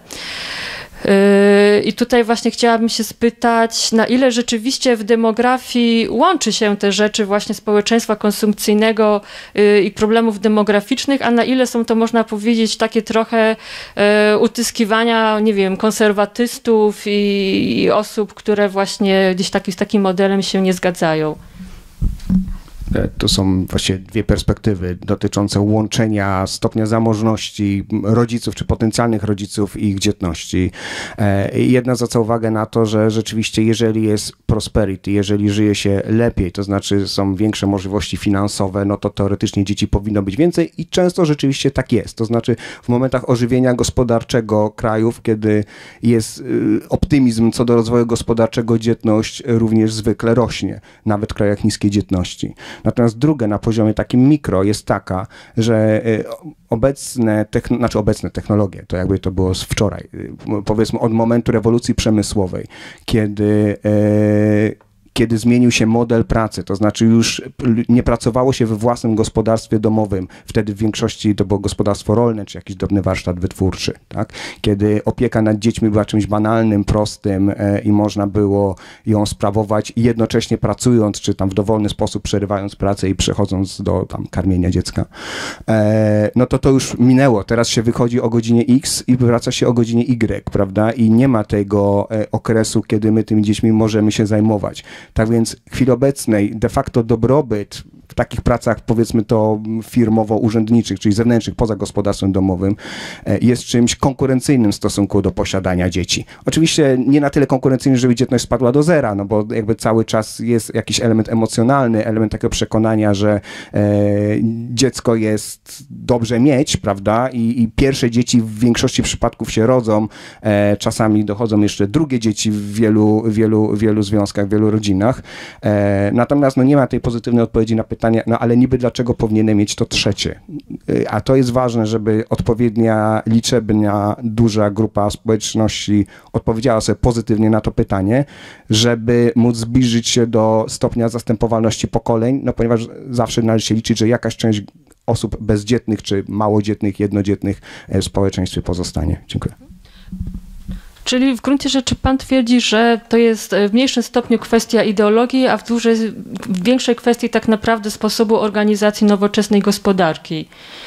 Speaker 1: I tutaj właśnie chciałabym się spytać, na ile rzeczywiście w demografii łączy się te rzeczy właśnie społeczeństwa konsumpcyjnego i problemów demograficznych, a na ile są to, można powiedzieć, takie trochę utyskiwania, nie wiem, konserwatystów i osób, które właśnie gdzieś z takim modelem się nie zgadzają.
Speaker 4: To są właściwie dwie perspektywy dotyczące łączenia stopnia zamożności rodziców czy potencjalnych rodziców i ich dzietności. Jedna zwraca uwagę na to, że rzeczywiście jeżeli jest prosperity, jeżeli żyje się lepiej, to znaczy są większe możliwości finansowe, no to teoretycznie dzieci powinno być więcej i często rzeczywiście tak jest. To znaczy w momentach ożywienia gospodarczego krajów, kiedy jest optymizm co do rozwoju gospodarczego, dzietność również zwykle rośnie, nawet w krajach niskiej dzietności. Natomiast druga na poziomie takim mikro jest taka, że obecne technologie, to jakby to było z wczoraj, powiedzmy od momentu rewolucji przemysłowej, kiedy zmienił się model pracy, to znaczy już nie pracowało się we własnym gospodarstwie domowym, wtedy w większości to było gospodarstwo rolne, czy jakiś drobny warsztat wytwórczy, tak? Kiedy opieka nad dziećmi była czymś banalnym, prostym i można było ją sprawować jednocześnie pracując, czy tam w dowolny sposób przerywając pracę i przechodząc do tam karmienia dziecka. No to już minęło, teraz się wychodzi o godzinie X i wraca się o godzinie Y, prawda? I nie ma tego okresu, kiedy my tymi dziećmi możemy się zajmować. Tak więc w chwili obecnej de facto dobrobyt w takich pracach, powiedzmy to firmowo-urzędniczych, czyli zewnętrznych, poza gospodarstwem domowym, jest czymś konkurencyjnym w stosunku do posiadania dzieci. Oczywiście nie na tyle konkurencyjnym, żeby dzietność spadła do zera, no bo jakby cały czas jest jakiś element emocjonalny, element takiego przekonania, że dziecko jest dobrze mieć, prawda? I pierwsze dzieci w większości przypadków się rodzą, czasami dochodzą jeszcze drugie dzieci w wielu związkach, w wielu rodzinach. Natomiast no nie ma tej pozytywnej odpowiedzi na pytanie, no ale niby dlaczego powinienem mieć to trzecie? A to jest ważne, żeby odpowiednia, liczebna, duża grupa społeczności odpowiedziała sobie pozytywnie na to pytanie, żeby móc zbliżyć się do stopnia zastępowalności pokoleń, no ponieważ zawsze należy się liczyć, że jakaś część osób bezdzietnych czy małodzietnych, jednodzietnych w społeczeństwie pozostanie. Dziękuję.
Speaker 1: Czyli w gruncie rzeczy pan twierdzi, że to jest w mniejszym stopniu kwestia ideologii, a w większej kwestii tak naprawdę sposobu organizacji nowoczesnej gospodarki.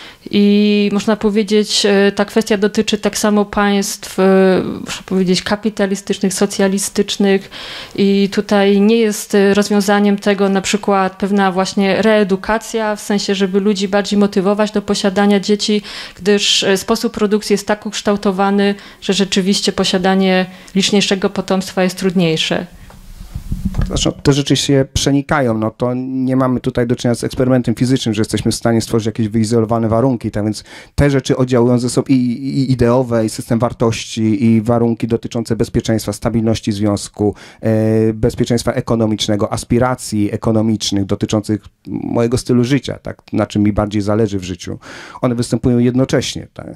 Speaker 1: I można powiedzieć, ta kwestia dotyczy tak samo państw, można powiedzieć, kapitalistycznych, socjalistycznych i tutaj nie jest rozwiązaniem tego na przykład pewna właśnie reedukacja, w sensie, żeby ludzi bardziej motywować do posiadania dzieci, gdyż sposób produkcji jest tak ukształtowany, że rzeczywiście posiadanie liczniejszego potomstwa jest trudniejsze.
Speaker 4: Zresztą te rzeczy się przenikają, no to nie mamy tutaj do czynienia z eksperymentem fizycznym, że jesteśmy w stanie stworzyć jakieś wyizolowane warunki, tak więc te rzeczy oddziałują ze sobą i ideowe, i system wartości, i warunki dotyczące bezpieczeństwa, stabilności związku, bezpieczeństwa ekonomicznego, aspiracji ekonomicznych dotyczących mojego stylu życia, tak, na czym mi bardziej zależy w życiu. One występują jednocześnie. Tak.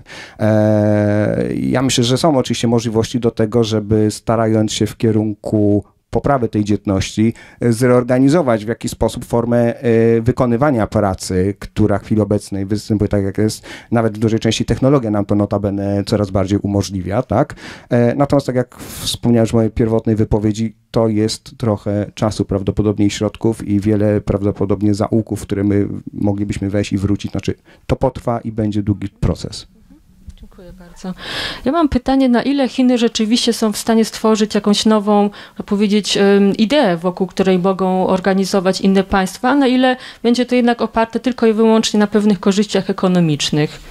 Speaker 4: Ja myślę, że są oczywiście możliwości do tego, żeby starając się w kierunku poprawy tej dzietności, zreorganizować w jakiś sposób formę wykonywania pracy, która w chwili obecnej występuje tak, jak jest. Nawet w dużej części technologia nam to notabene coraz bardziej umożliwia, tak? Natomiast tak jak wspomniałem w mojej pierwotnej wypowiedzi, to jest trochę czasu prawdopodobnie i środków i wiele prawdopodobnie zaułków, w które my moglibyśmy wejść i wrócić. Znaczy, to potrwa i będzie długi proces.
Speaker 1: Dziękuję bardzo. Ja mam pytanie, na ile Chiny rzeczywiście są w stanie stworzyć jakąś nową, powiedzieć, ideę, wokół której mogą organizować inne państwa, a na ile będzie to jednak oparte tylko i wyłącznie na pewnych korzyściach ekonomicznych?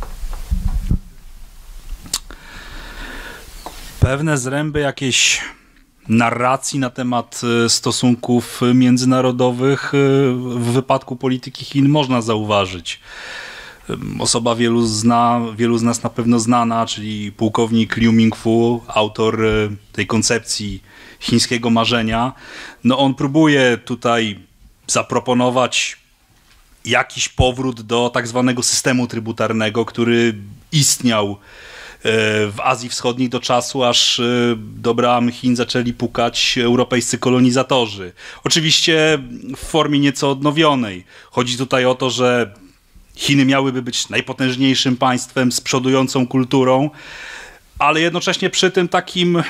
Speaker 2: Pewne zręby jakiejś narracji na temat stosunków międzynarodowych w wypadku polityki Chin można zauważyć. Osoba wielu z nas na pewno znana, czyli pułkownik Liu Mingfu, autor tej koncepcji chińskiego marzenia. No on próbuje tutaj zaproponować jakiś powrót do tak zwanego systemu trybutarnego, który istniał w Azji Wschodniej do czasu, aż do bram Chin zaczęli pukać europejscy kolonizatorzy. Oczywiście w formie nieco odnowionej. Chodzi tutaj o to, że Chiny miałyby być najpotężniejszym państwem z przodującą kulturą, ale jednocześnie przy tym takim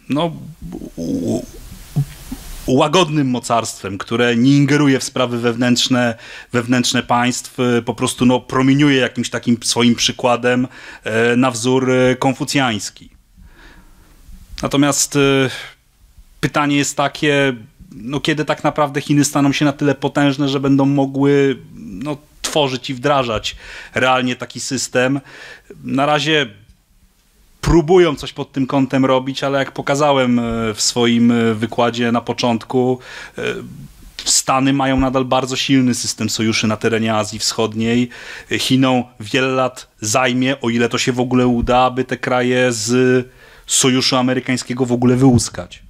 Speaker 2: łagodnym mocarstwem, które nie ingeruje w sprawy wewnętrzne państw, po prostu promieniuje jakimś takim swoim przykładem na wzór konfucjański. Natomiast pytanie jest takie, no, kiedy tak naprawdę Chiny staną się na tyle potężne, że będą mogły no, tworzyć i wdrażać realnie taki system. Na razie próbują coś pod tym kątem robić, ale jak pokazałem w swoim wykładzie na początku, Stany mają nadal bardzo silny system sojuszy na terenie Azji Wschodniej. Chinom wiele lat zajmie, o ile to się w ogóle uda, aby te kraje z sojuszu amerykańskiego w ogóle wyłuskać.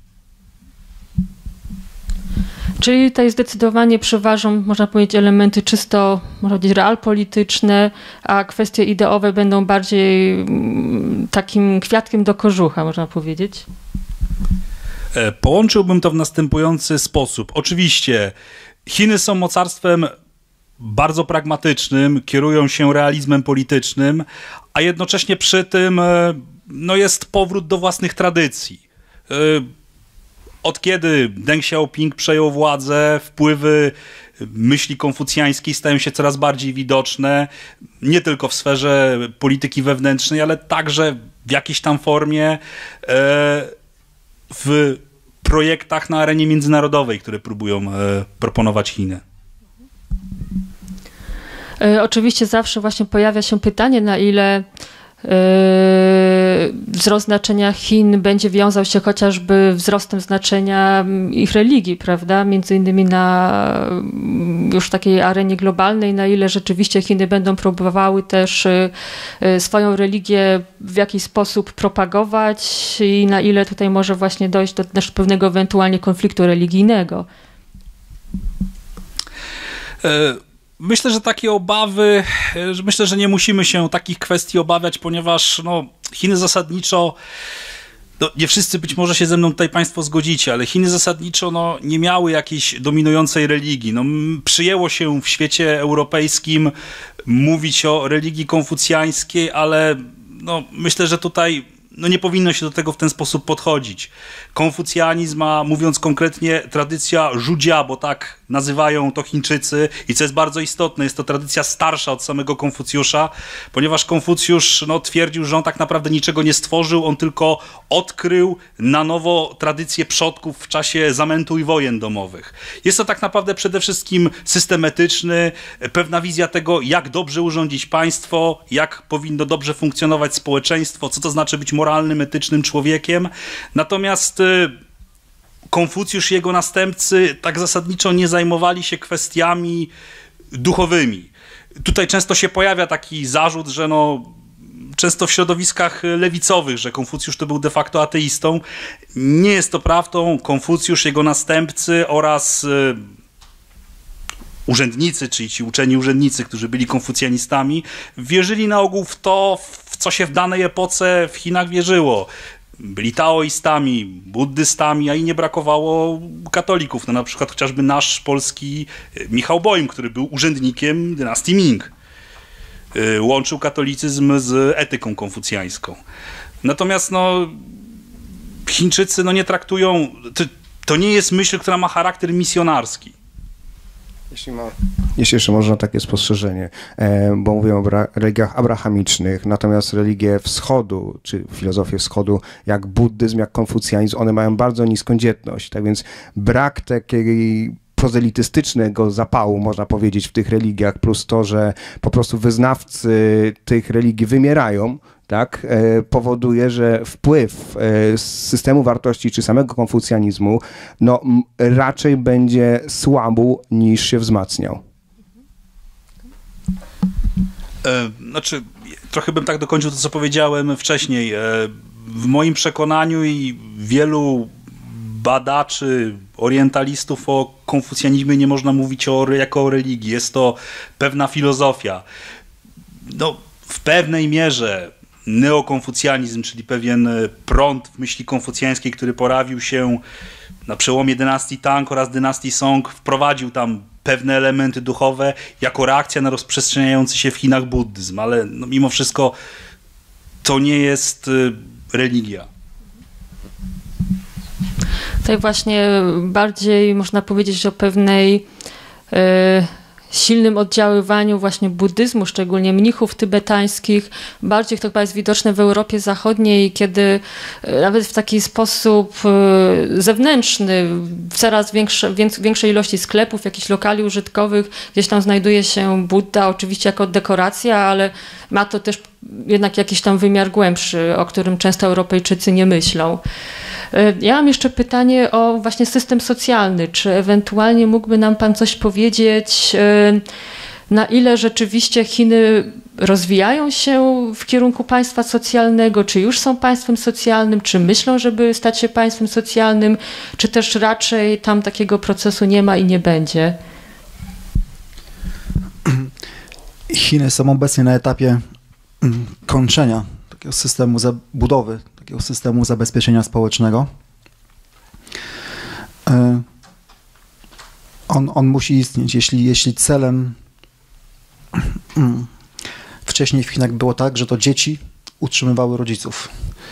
Speaker 1: Czyli tutaj zdecydowanie przeważą, można powiedzieć, elementy czysto, można powiedzieć, realpolityczne, a kwestie ideowe będą bardziej takim kwiatkiem do kożucha, można powiedzieć.
Speaker 2: Połączyłbym to w następujący sposób. Oczywiście Chiny są mocarstwem bardzo pragmatycznym, kierują się realizmem politycznym, a jednocześnie przy tym no, jest powrót do własnych tradycji. Od kiedy Deng Xiaoping przejął władzę, wpływy myśli konfucjańskiej stają się coraz bardziej widoczne, nie tylko w sferze polityki wewnętrznej, ale także w jakiejś tam formie w projektach na arenie międzynarodowej, które próbują proponować Chiny.
Speaker 1: Oczywiście zawsze właśnie pojawia się pytanie, na ile wzrost znaczenia Chin będzie wiązał się chociażby wzrostem znaczenia ich religii, prawda? Między innymi na już takiej arenie globalnej, na ile rzeczywiście Chiny będą próbowały też swoją religię w jakiś sposób propagować i na ile tutaj może właśnie dojść do pewnego ewentualnie konfliktu religijnego.
Speaker 2: Myślę, że takie obawy, myślę, że nie musimy się takich kwestii obawiać, ponieważ no, Chiny zasadniczo, no, nie wszyscy być może się ze mną tutaj państwo zgodzicie, ale Chiny zasadniczo no, nie miały jakiejś dominującej religii. No, przyjęło się w świecie europejskim mówić o religii konfucjańskiej, ale no, myślę, że tutaj no, nie powinno się do tego w ten sposób podchodzić. Konfucjanizm, a mówiąc konkretnie tradycja Żudzia, bo tak nazywają to Chińczycy i co jest bardzo istotne, jest to tradycja starsza od samego Konfucjusza, ponieważ Konfucjusz no, twierdził, że on tak naprawdę niczego nie stworzył, on tylko odkrył na nowo tradycje przodków w czasie zamętu i wojen domowych. Jest to tak naprawdę przede wszystkim system etyczny, pewna wizja tego, jak dobrze urządzić państwo, jak powinno dobrze funkcjonować społeczeństwo, co to znaczy być moralnym, etycznym człowiekiem. Natomiast Konfucjusz i jego następcy tak zasadniczo nie zajmowali się kwestiami duchowymi. Tutaj często się pojawia taki zarzut, że no, często w środowiskach lewicowych, że Konfucjusz to był de facto ateistą. Nie jest to prawdą. Konfucjusz, jego następcy oraz urzędnicy, czyli ci uczeni urzędnicy, którzy byli konfucjanistami, wierzyli na ogół w to, w co się w danej epoce w Chinach wierzyło. Byli taoistami, buddystami, a i nie brakowało katolików. No, na przykład chociażby nasz polski Michał Boym, który był urzędnikiem dynastii Ming. Łączył katolicyzm z etyką konfucjańską. Natomiast no, Chińczycy no, nie traktują... To nie jest myśl, która ma charakter misjonarski.
Speaker 4: Jeśli jeszcze można takie spostrzeżenie, bo mówię o religiach abrahamicznych, natomiast religie wschodu, czy filozofię wschodu, jak buddyzm, jak konfucjanizm, one mają bardzo niską dzietność, tak więc brak takiej prozelitystycznego zapału, można powiedzieć, w tych religiach, plus to, że po prostu wyznawcy tych religii wymierają, tak, powoduje, że wpływ systemu wartości czy samego konfucjanizmu no, raczej będzie słabł niż się wzmacniał.
Speaker 2: Znaczy, trochę bym tak dokończył to, co powiedziałem wcześniej. W moim przekonaniu i wielu badaczy, orientalistów o konfucjanizmie nie można mówić jako o religii. Jest to pewna filozofia. No, w pewnej mierze neokonfucjanizm, czyli pewien prąd w myśli konfucjańskiej, który pojawił się na przełomie dynastii Tang oraz dynastii Song, wprowadził tam pewne elementy duchowe jako reakcja na rozprzestrzeniający się w Chinach buddyzm, ale no, mimo wszystko to nie jest religia.
Speaker 1: Tutaj właśnie bardziej można powiedzieć o pewnej silnym oddziaływaniu właśnie buddyzmu, szczególnie mnichów tybetańskich. Bardziej to chyba jest widoczne w Europie Zachodniej, kiedy nawet w taki sposób zewnętrzny, w coraz większej ilości sklepów, jakichś lokali użytkowych, gdzieś tam znajduje się Budda, oczywiście jako dekoracja, ale ma to też jednak jakiś tam wymiar głębszy, o którym często Europejczycy nie myślą. Ja mam jeszcze pytanie o właśnie system socjalny. Czy ewentualnie mógłby nam pan coś powiedzieć, na ile rzeczywiście Chiny rozwijają się w kierunku państwa socjalnego, czy już są państwem socjalnym, czy myślą, żeby stać się państwem socjalnym, czy też raczej tam takiego procesu nie ma i nie będzie?
Speaker 3: Chiny są obecnie na etapie kończenia takiego systemu budowy, takiego systemu zabezpieczenia społecznego. On musi istnieć. Jeśli celem wcześniej w Chinach było tak, że to dzieci utrzymywały rodziców.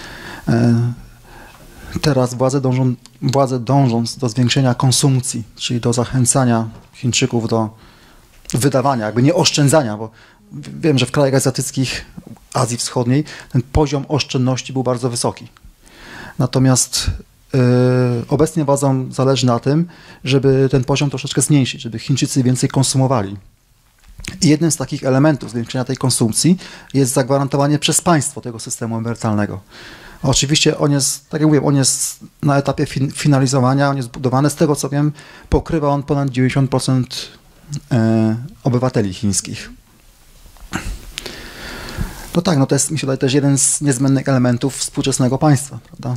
Speaker 3: Teraz władze dążąc do zwiększenia konsumpcji, czyli do zachęcania Chińczyków do wydawania, jakby nie oszczędzania, bo wiem, że w krajach azjatyckich, Azji Wschodniej, ten poziom oszczędności był bardzo wysoki. Natomiast obecnie władzom zależy na tym, żeby ten poziom troszeczkę zmniejszyć, żeby Chińczycy więcej konsumowali. I jednym z takich elementów zwiększenia tej konsumpcji jest zagwarantowanie przez państwo tego systemu emerytalnego. Oczywiście on jest, tak jak mówię, on jest na etapie finalizowania, on jest budowany, z tego co wiem, pokrywa on ponad 90% obywateli chińskich. No tak, no to jest, mi się wydaje, też jeden z niezbędnych elementów współczesnego państwa, prawda?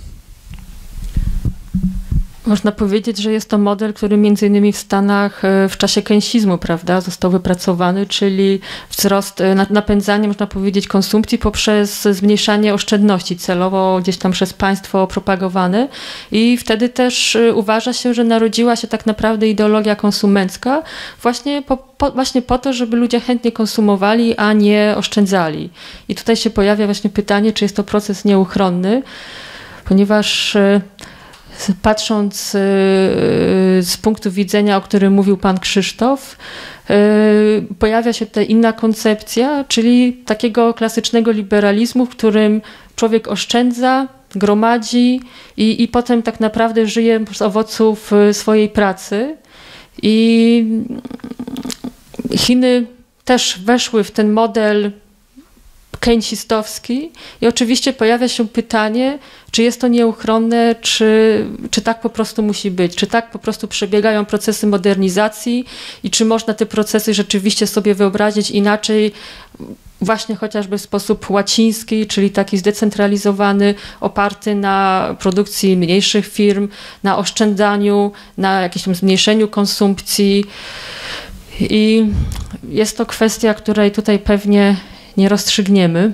Speaker 1: Można powiedzieć, że jest to model, który między innymi w Stanach w czasie keynesianizmu, prawda, został wypracowany, czyli wzrost, napędzanie, można powiedzieć, konsumpcji poprzez zmniejszanie oszczędności, celowo gdzieś tam przez państwo propagowane. I wtedy też uważa się, że narodziła się tak naprawdę ideologia konsumencka właśnie po to, żeby ludzie chętnie konsumowali, a nie oszczędzali. I tutaj się pojawia właśnie pytanie, czy jest to proces nieuchronny, ponieważ patrząc z punktu widzenia, o którym mówił pan Krzysztof, pojawia się tutaj inna koncepcja, czyli takiego klasycznego liberalizmu, w którym człowiek oszczędza, gromadzi i potem tak naprawdę żyje z owoców swojej pracy. I Chiny też weszły w ten model keynesistowski i oczywiście pojawia się pytanie, czy jest to nieuchronne, czy tak po prostu musi być, czy tak po prostu przebiegają procesy modernizacji i czy można te procesy rzeczywiście sobie wyobrazić inaczej, właśnie chociażby w sposób łaciński, czyli taki zdecentralizowany, oparty na produkcji mniejszych firm, na oszczędzaniu, na jakimś zmniejszeniu konsumpcji. I jest to kwestia, której tutaj pewnie nie rozstrzygniemy.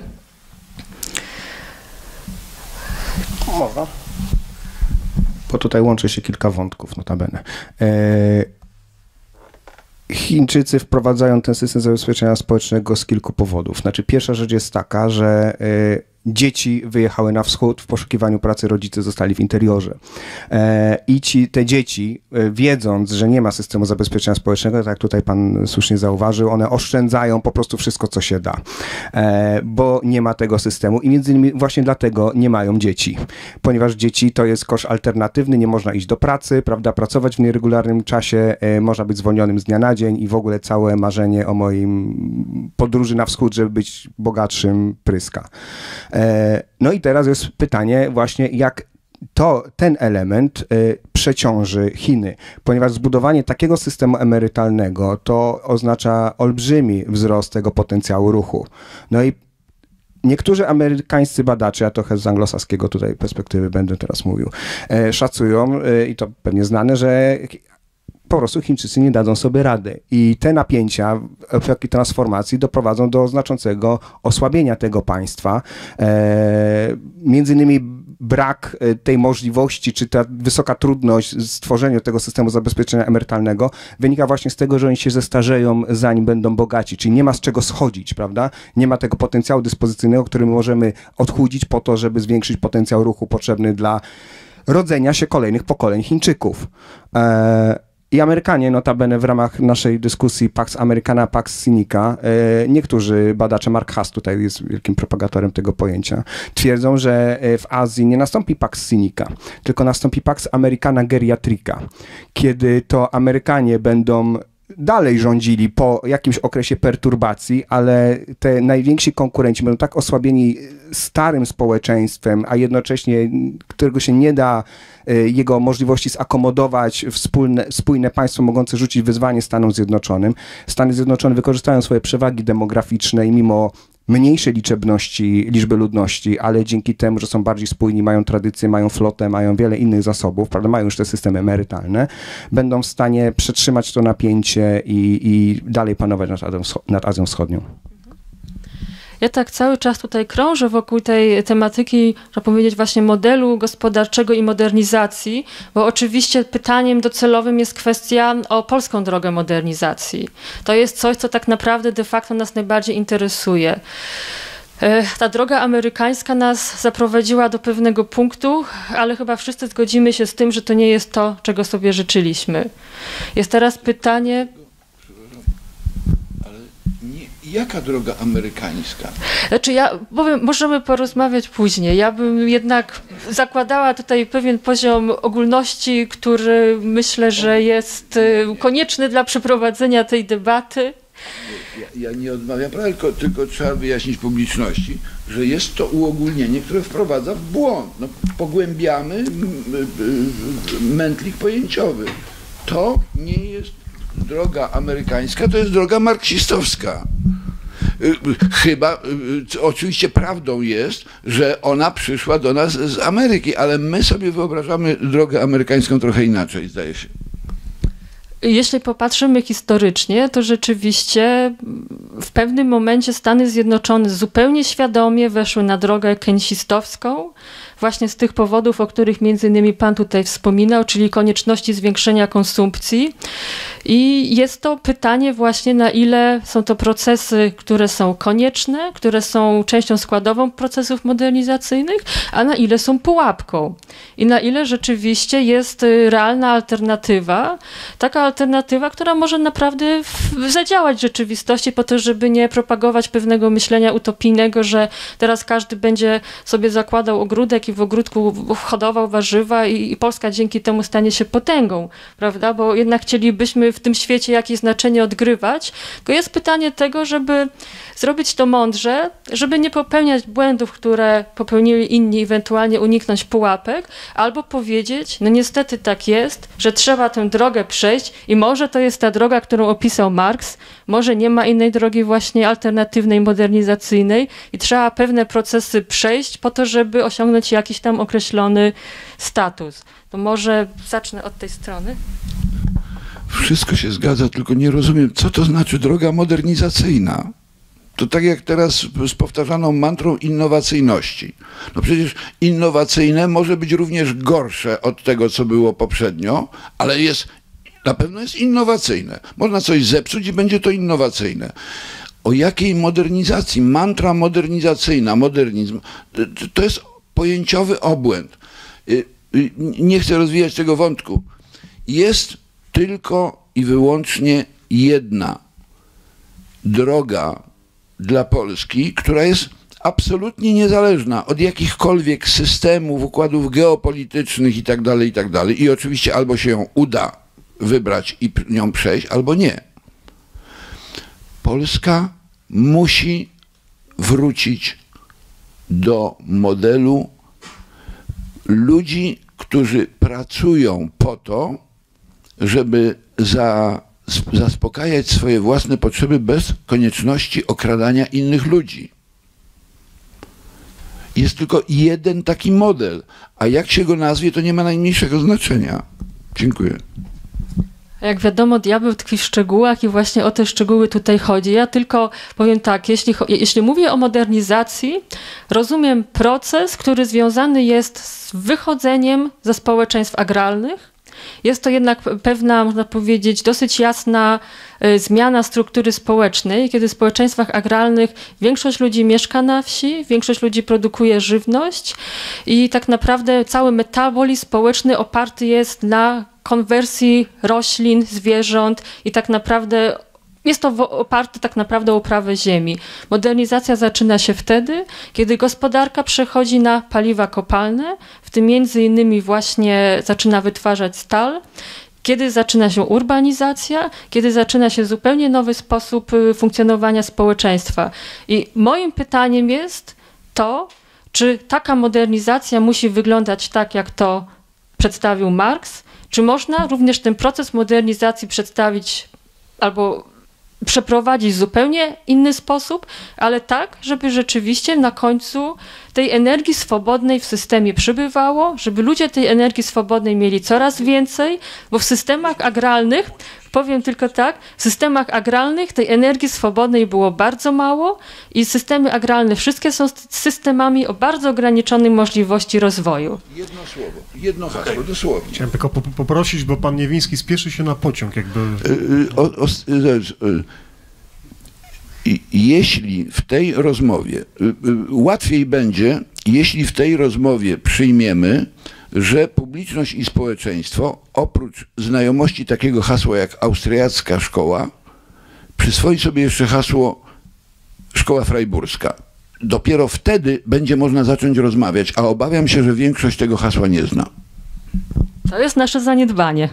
Speaker 4: Można. Bo tutaj łączy się kilka wątków, notabene. Chińczycy wprowadzają ten system zabezpieczenia społecznego z kilku powodów. Znaczy, pierwsza rzecz jest taka, że dzieci wyjechały na wschód, w poszukiwaniu pracy rodzice zostali w interiorze. I te dzieci, wiedząc, że nie ma systemu zabezpieczenia społecznego, tak jak tutaj pan słusznie zauważył, one oszczędzają po prostu wszystko, co się da, bo nie ma tego systemu i między innymi właśnie dlatego nie mają dzieci, ponieważ dzieci to jest kosz alternatywny, nie można iść do pracy, prawda, pracować w nieregularnym czasie, można być zwolnionym z dnia na dzień i w ogóle całe marzenie o moim podróży na wschód, żeby być bogatszym, pryska. No i teraz jest pytanie właśnie, jak ten element przeciąży Chiny, ponieważ zbudowanie takiego systemu emerytalnego to oznacza olbrzymi wzrost tego potencjału ruchu. No i niektórzy amerykańscy badacze, ja trochę z anglosaskiego tutaj perspektywy będę teraz mówił, szacują, i to pewnie znane, że po prostu Chińczycy nie dadzą sobie rady. I te napięcia w efekcie transformacji doprowadzą do znaczącego osłabienia tego państwa. Między innymi brak tej możliwości, czy ta wysoka trudność w stworzeniu tego systemu zabezpieczenia emerytalnego wynika właśnie z tego, że oni się zestarzeją, zanim będą bogaci. Czyli nie ma z czego schodzić, prawda? Nie ma tego potencjału dyspozycyjnego, który możemy odchudzić po to, żeby zwiększyć potencjał ruchu potrzebny dla rodzenia się kolejnych pokoleń Chińczyków. I Amerykanie, notabene w ramach naszej dyskusji Pax Americana, Pax Sinica, niektórzy badacze, Mark Haas tutaj jest wielkim propagatorem tego pojęcia, twierdzą, że w Azji nie nastąpi Pax Sinica, tylko nastąpi Pax Americana Geriatrica, kiedy to Amerykanie będą dalej rządzili po jakimś okresie perturbacji, ale te najwięksi konkurenci będą tak osłabieni starym społeczeństwem, a jednocześnie którego się nie da jego możliwości zakomodować w spójne państwo mogące rzucić wyzwanie Stanom Zjednoczonym. Stany Zjednoczone wykorzystają swoje przewagi demograficzne i mimo mniejszej liczby ludności, ale dzięki temu, że są bardziej spójni, mają tradycję, mają flotę, mają wiele innych zasobów, prawda, mają już te systemy emerytalne, będą w stanie przetrzymać to napięcie i dalej panować nad Azją Wschodnią.
Speaker 1: Ja tak cały czas tutaj krążę wokół tej tematyki, można powiedzieć, właśnie modelu gospodarczego i modernizacji, bo oczywiście pytaniem docelowym jest kwestia o polską drogę modernizacji. To jest coś, co tak naprawdę de facto nas najbardziej interesuje. Ta droga amerykańska nas zaprowadziła do pewnego punktu, ale chyba wszyscy zgodzimy się z tym, że to nie jest to, czego sobie życzyliśmy. Jest teraz pytanie...
Speaker 5: Jaka droga amerykańska?
Speaker 1: Znaczy ja powiem, możemy porozmawiać później. Ja bym jednak zakładała tutaj pewien poziom ogólności, który myślę, że jest konieczny dla przeprowadzenia tej debaty.
Speaker 5: Ja nie odmawiam prawa, tylko trzeba wyjaśnić publiczności, że jest to uogólnienie, które wprowadza w błąd. No, pogłębiamy mętlik pojęciowy. To nie jest droga amerykańska, to jest droga marksistowska. Chyba, oczywiście prawdą jest, że ona przyszła do nas z Ameryki, ale my sobie wyobrażamy drogę amerykańską trochę inaczej, zdaje się.
Speaker 1: Jeśli popatrzymy historycznie, to rzeczywiście w pewnym momencie Stany Zjednoczone zupełnie świadomie weszły na drogę keynesistowską, właśnie z tych powodów, o których między innymi Pan tutaj wspominał, czyli konieczności zwiększenia konsumpcji. I jest to pytanie właśnie, na ile są to procesy, które są konieczne, które są częścią składową procesów modernizacyjnych, a na ile są pułapką. I na ile rzeczywiście jest realna alternatywa, taka alternatywa, która może naprawdę zadziałać w rzeczywistości po to, żeby nie propagować pewnego myślenia utopijnego, że teraz każdy będzie sobie zakładał ogródek i w ogródku hodował warzywa i Polska dzięki temu stanie się potęgą, prawda? Bo jednak chcielibyśmy w tym świecie jakieś znaczenie odgrywać. Tylko jest pytanie tego, żeby zrobić to mądrze, żeby nie popełniać błędów, które popełnili inni, ewentualnie uniknąć pułapek, albo powiedzieć, no niestety tak jest, że trzeba tę drogę przejść i może to jest ta droga, którą opisał Marks, może nie ma innej drogi właśnie alternatywnej, modernizacyjnej i trzeba pewne procesy przejść po to, żeby osiągnąć jakiś tam określony status. To może zacznę od tej strony.
Speaker 5: Wszystko się zgadza, tylko nie rozumiem, co to znaczy droga modernizacyjna. To tak jak teraz z powtarzaną mantrą innowacyjności. No przecież innowacyjne może być również gorsze od tego, co było poprzednio, ale na pewno jest innowacyjne. Można coś zepsuć i będzie to innowacyjne. O jakiej modernizacji? Mantra modernizacyjna, modernizm, to jest pojęciowy obłęd. Nie chcę rozwijać tego wątku. Jest tylko i wyłącznie jedna droga dla Polski, która jest absolutnie niezależna od jakichkolwiek systemów, układów geopolitycznych itd., itd. I oczywiście albo się ją uda wybrać i nią przejść, albo nie. Polska musi wrócić do modelu ludzi, którzy pracują po to, żeby zaspokajać swoje własne potrzeby bez konieczności okradania innych ludzi. Jest tylko jeden taki model, a jak się go nazwie, to nie ma najmniejszego znaczenia. Dziękuję.
Speaker 1: Jak wiadomo, diabeł tkwi w szczegółach i właśnie o te szczegóły tutaj chodzi. Ja tylko powiem tak, jeśli mówię o modernizacji, rozumiem proces, który związany jest z wychodzeniem ze społeczeństw agrarnych. Jest to jednak pewna, można powiedzieć, dosyć jasna zmiana struktury społecznej, kiedy w społeczeństwach agrarnych większość ludzi mieszka na wsi, większość ludzi produkuje żywność i tak naprawdę cały metabolizm społeczny oparty jest na konwersji roślin, zwierząt i tak naprawdę jest to oparte tak naprawdę o uprawę ziemi. Modernizacja zaczyna się wtedy, kiedy gospodarka przechodzi na paliwa kopalne, w tym między innymi właśnie zaczyna wytwarzać stal, kiedy zaczyna się urbanizacja, kiedy zaczyna się zupełnie nowy sposób funkcjonowania społeczeństwa. I moim pytaniem jest to, czy taka modernizacja musi wyglądać tak, jak to przedstawił Marks, czy można również ten proces modernizacji przedstawić albo przeprowadzić w zupełnie inny sposób, ale tak, żeby rzeczywiście na końcu tej energii swobodnej w systemie przybywało, żeby ludzie tej energii swobodnej mieli coraz więcej, bo w systemach agralnych, powiem tylko tak, w systemach agralnych tej energii swobodnej było bardzo mało i systemy agralne wszystkie są systemami o bardzo ograniczonej możliwości rozwoju.
Speaker 5: Jedno słowo, jedno hasło, dosłownie.
Speaker 6: Chciałem tylko poprosić, bo pan Niewiński spieszy się na pociąg, jakby...
Speaker 5: Jeśli w tej rozmowie, łatwiej będzie, jeśli w tej rozmowie przyjmiemy, że publiczność i społeczeństwo oprócz znajomości takiego hasła jak austriacka szkoła przyswoi sobie jeszcze hasło szkoła freiburska. Dopiero wtedy będzie można zacząć rozmawiać, a obawiam się, że większość tego hasła nie zna.
Speaker 1: To jest nasze zaniedbanie.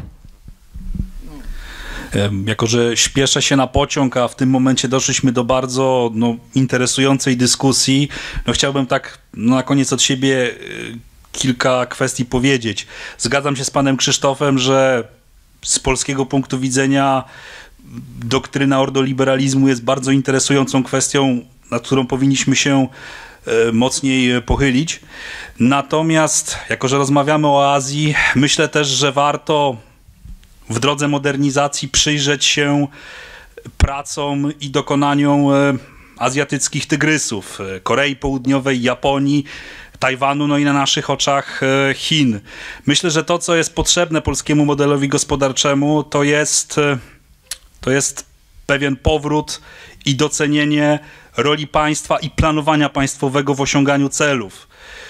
Speaker 2: Jako że śpieszę się na pociąg, a w tym momencie doszliśmy do bardzo interesującej dyskusji, chciałbym tak na koniec od siebie kilka kwestii powiedzieć. Zgadzam się z panem Krzysztofem, że z polskiego punktu widzenia doktryna ordoliberalizmu jest bardzo interesującą kwestią, nad którą powinniśmy się mocniej pochylić. Natomiast, jako że rozmawiamy o Azji, myślę też, że warto w drodze modernizacji przyjrzeć się pracom i dokonaniom azjatyckich tygrysów, Korei Południowej, Japonii, Tajwanu, i na naszych oczach Chin. Myślę, że to, co jest potrzebne polskiemu modelowi gospodarczemu, to jest pewien powrót i docenienie roli państwa i planowania państwowego w osiąganiu celów.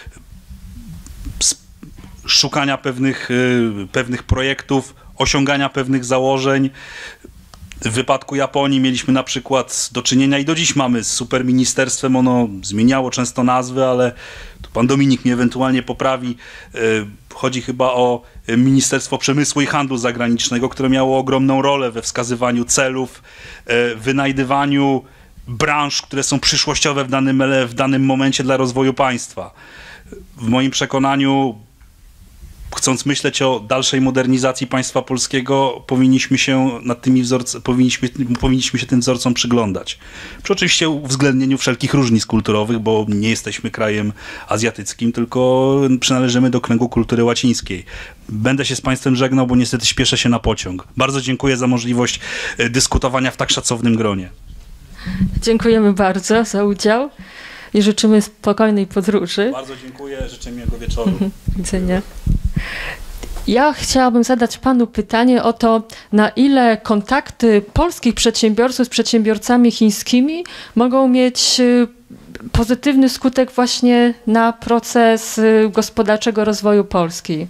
Speaker 2: Szukania pewnych projektów, osiągania pewnych założeń. W wypadku Japonii mieliśmy na przykład do czynienia i do dziś mamy z superministerstwem, ono zmieniało często nazwy, ale tu pan Dominik mnie ewentualnie poprawi. Chodzi chyba o Ministerstwo Przemysłu i Handlu Zagranicznego, które miało ogromną rolę we wskazywaniu celów, wynajdywaniu branż, które są przyszłościowe w danym momencie dla rozwoju państwa. W moim przekonaniu, chcąc myśleć o dalszej modernizacji państwa polskiego, powinniśmy się tym wzorcom przyglądać. Przy oczywiście uwzględnieniu wszelkich różnic kulturowych, bo nie jesteśmy krajem azjatyckim, tylko przynależymy do kręgu kultury łacińskiej. Będę się z państwem żegnał, bo niestety śpieszę się na pociąg. Bardzo dziękuję za możliwość dyskutowania w tak szacownym gronie.
Speaker 1: Dziękujemy bardzo za udział i życzymy spokojnej podróży.
Speaker 2: Bardzo dziękuję, życzę miłego wieczoru.
Speaker 1: Widzenia. Ja chciałabym zadać panu pytanie o to, na ile kontakty polskich przedsiębiorców z przedsiębiorcami chińskimi mogą mieć pozytywny skutek właśnie na proces gospodarczego rozwoju Polski.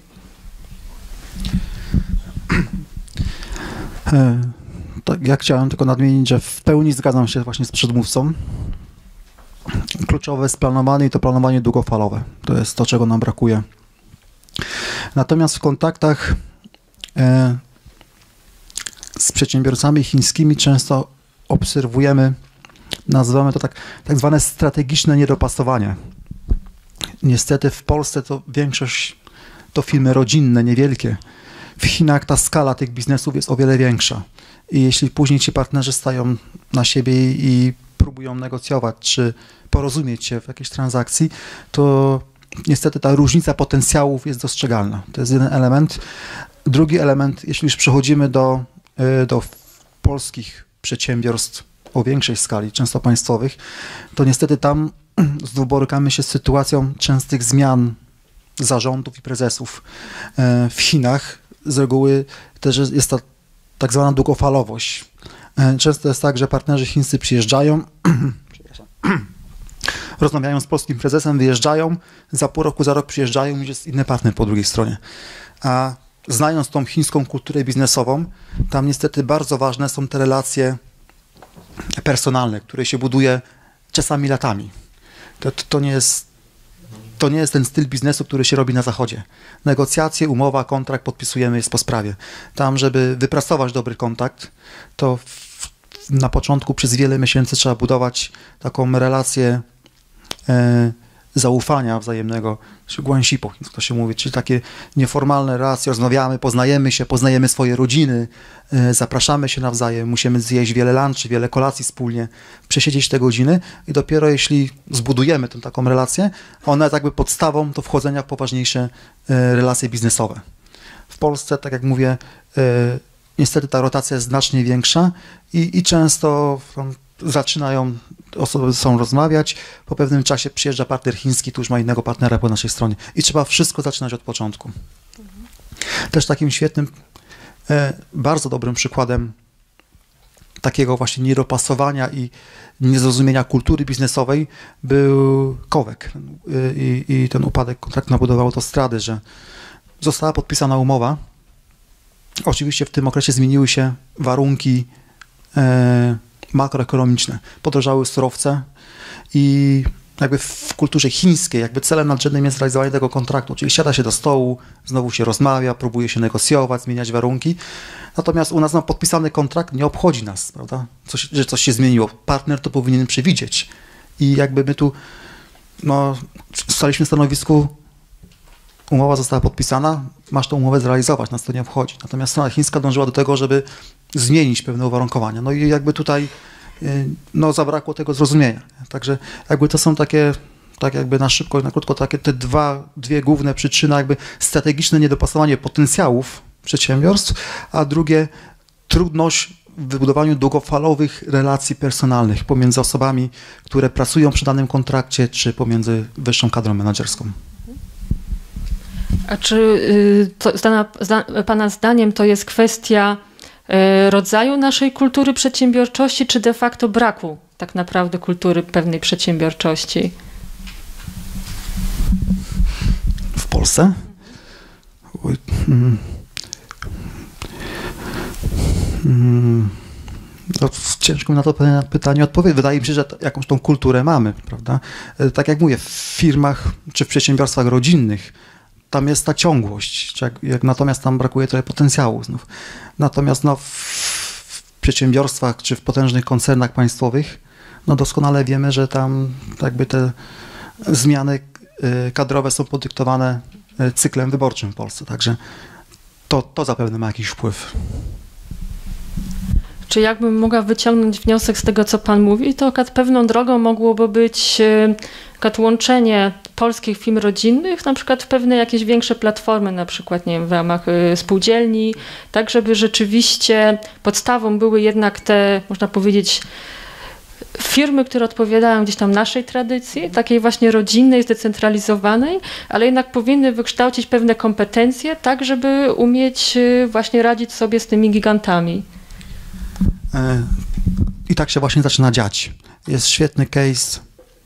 Speaker 3: Tak, ja chciałem tylko nadmienić, że w pełni zgadzam się właśnie z przedmówcą. Kluczowe jest planowanie i to planowanie długofalowe. To jest to, czego nam brakuje. Natomiast w kontaktach z przedsiębiorcami chińskimi często obserwujemy, nazywamy to tak zwane strategiczne niedopasowanie. Niestety w Polsce to większość to firmy rodzinne, niewielkie. W Chinach ta skala tych biznesów jest o wiele większa. I jeśli później ci partnerzy stają na siebie i próbują negocjować, czy porozumieć się w jakiejś transakcji, to niestety ta różnica potencjałów jest dostrzegalna. To jest jeden element. Drugi element, jeśli już przechodzimy do polskich przedsiębiorstw o większej skali, często państwowych, to niestety tam znów borykamy się z sytuacją częstych zmian zarządów i prezesów. W Chinach z reguły też jest ta tak zwana długofalowość. Często jest tak, że partnerzy chińscy przyjeżdżają, rozmawiają z polskim prezesem, wyjeżdżają, za pół roku, za rok przyjeżdżają i jest inny partner po drugiej stronie. A znając tą chińską kulturę biznesową, tam niestety bardzo ważne są te relacje personalne, które się buduje czasami latami. To nie jest ten styl biznesu, który się robi na Zachodzie. Negocjacje, umowa, kontrakt podpisujemy, jest po sprawie. Tam, żeby wypracować dobry kontakt, to na początku przez wiele miesięcy trzeba budować taką relację zaufania wzajemnego, czy guanxipo, to się mówi, czyli takie nieformalne relacje, rozmawiamy, poznajemy swoje rodziny, zapraszamy się nawzajem, musimy zjeść wiele lunchy, wiele kolacji wspólnie, przesiedzieć te godziny i dopiero jeśli zbudujemy tę taką relację, ona jest jakby podstawą do wchodzenia w poważniejsze relacje biznesowe. W Polsce, tak jak mówię, niestety ta rotacja jest znacznie większa i często zaczynają osoby ze sobą rozmawiać, po pewnym czasie przyjeżdża partner chiński, tu już ma innego partnera po naszej stronie i trzeba wszystko zaczynać od początku. Też takim świetnym, bardzo dobrym przykładem takiego właśnie niedopasowania i niezrozumienia kultury biznesowej był Kowek i ten upadek kontraktu na budowę autostrady, że została podpisana umowa. Oczywiście w tym okresie zmieniły się warunki makroekonomiczne. Podrożały surowce i jakby w kulturze chińskiej jakby celem nadrzędnym jest realizowanie tego kontraktu, czyli siada się do stołu, znowu się rozmawia, próbuje się negocjować, zmieniać warunki. Natomiast u nas podpisany kontrakt nie obchodzi nas, prawda? Że coś się zmieniło. Partner to powinien przewidzieć. I jakby my tu staliśmy w stanowisku, umowa została podpisana, masz tą umowę zrealizować, nas to nie obchodzi. Natomiast strona chińska dążyła do tego, żeby zmienić pewne uwarunkowania. No i jakby tutaj zabrakło tego zrozumienia. Także jakby to są takie, tak jakby na szybko i na krótko, takie te dwie główne przyczyny, jakby strategiczne niedopasowanie potencjałów przedsiębiorstw, a drugie trudność w wybudowaniu długofalowych relacji personalnych pomiędzy osobami, które pracują przy danym kontrakcie, czy pomiędzy wyższą kadrą menedżerską.
Speaker 1: A czy Pana zdaniem to jest kwestia rodzaju naszej kultury przedsiębiorczości, czy de facto braku tak naprawdę kultury pewnej przedsiębiorczości?
Speaker 3: W Polsce? Ciężko mi na to pytanie odpowiedzieć. Wydaje mi się, że jakąś tą kulturę mamy, prawda? Tak jak mówię, w firmach czy w przedsiębiorstwach rodzinnych tam jest ta ciągłość, natomiast tam brakuje trochę potencjału znów. Natomiast w przedsiębiorstwach czy w potężnych koncernach państwowych doskonale wiemy, że tam jakby te zmiany kadrowe są podyktowane cyklem wyborczym w Polsce, także to zapewne ma jakiś wpływ.
Speaker 1: Czy jakbym mogła wyciągnąć wniosek z tego, co Pan mówi, to pewną drogą mogłoby być łączenie polskich firm rodzinnych, na przykład w pewne jakieś większe platformy, na przykład nie wiem, w ramach spółdzielni, tak żeby rzeczywiście podstawą były jednak te, można powiedzieć, firmy, które odpowiadają gdzieś tam naszej tradycji, takiej właśnie rodzinnej, zdecentralizowanej, ale jednak powinny wykształcić pewne kompetencje, tak żeby umieć właśnie radzić sobie z tymi gigantami.
Speaker 3: I tak się właśnie zaczyna dziać. Jest świetny case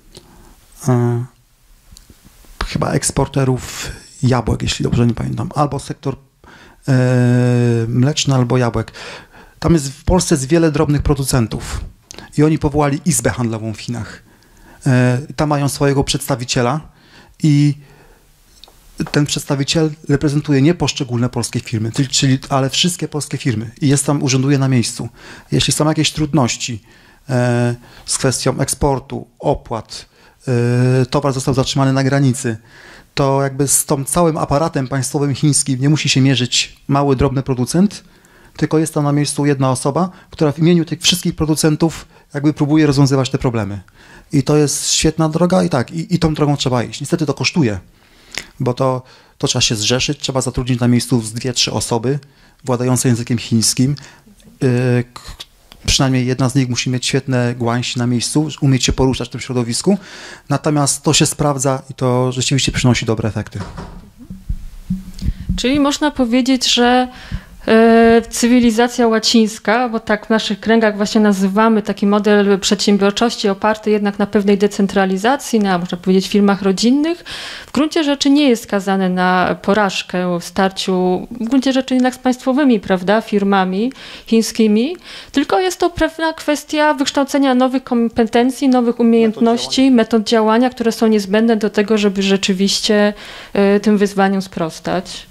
Speaker 3: chyba eksporterów jabłek, jeśli dobrze nie pamiętam, albo sektor mleczny, albo jabłek. Tam jest w Polsce jest wiele drobnych producentów i oni powołali izbę handlową w Chinach. Tam mają swojego przedstawiciela i ten przedstawiciel reprezentuje nie poszczególne polskie firmy, ale wszystkie polskie firmy i urzęduje na miejscu. Jeśli są jakieś trudności z kwestią eksportu, opłat, towar został zatrzymany na granicy, to jakby z tym całym aparatem państwowym chińskim nie musi się mierzyć mały, drobny producent, tylko jest tam na miejscu jedna osoba, która w imieniu tych wszystkich producentów jakby próbuje rozwiązywać te problemy. I to jest świetna droga i tą drogą trzeba iść. Niestety to kosztuje, bo to trzeba się zrzeszyć, trzeba zatrudnić na miejscu z 2-3 osoby władające językiem chińskim. Przynajmniej jedna z nich musi mieć świetne guanxi na miejscu, umieć się poruszać w tym środowisku, natomiast to się sprawdza i to rzeczywiście przynosi dobre efekty.
Speaker 1: Czyli można powiedzieć, że Cywilizacja łacińska, bo tak w naszych kręgach właśnie nazywamy taki model przedsiębiorczości oparty jednak na pewnej decentralizacji, na, można powiedzieć, firmach rodzinnych, w gruncie rzeczy nie jest skazany na porażkę w starciu, w gruncie rzeczy jednak z państwowymi, prawda, firmami chińskimi, tylko jest to pewna kwestia wykształcenia nowych kompetencji, nowych umiejętności, metod działania, które są niezbędne do tego, żeby rzeczywiście tym wyzwaniom sprostać.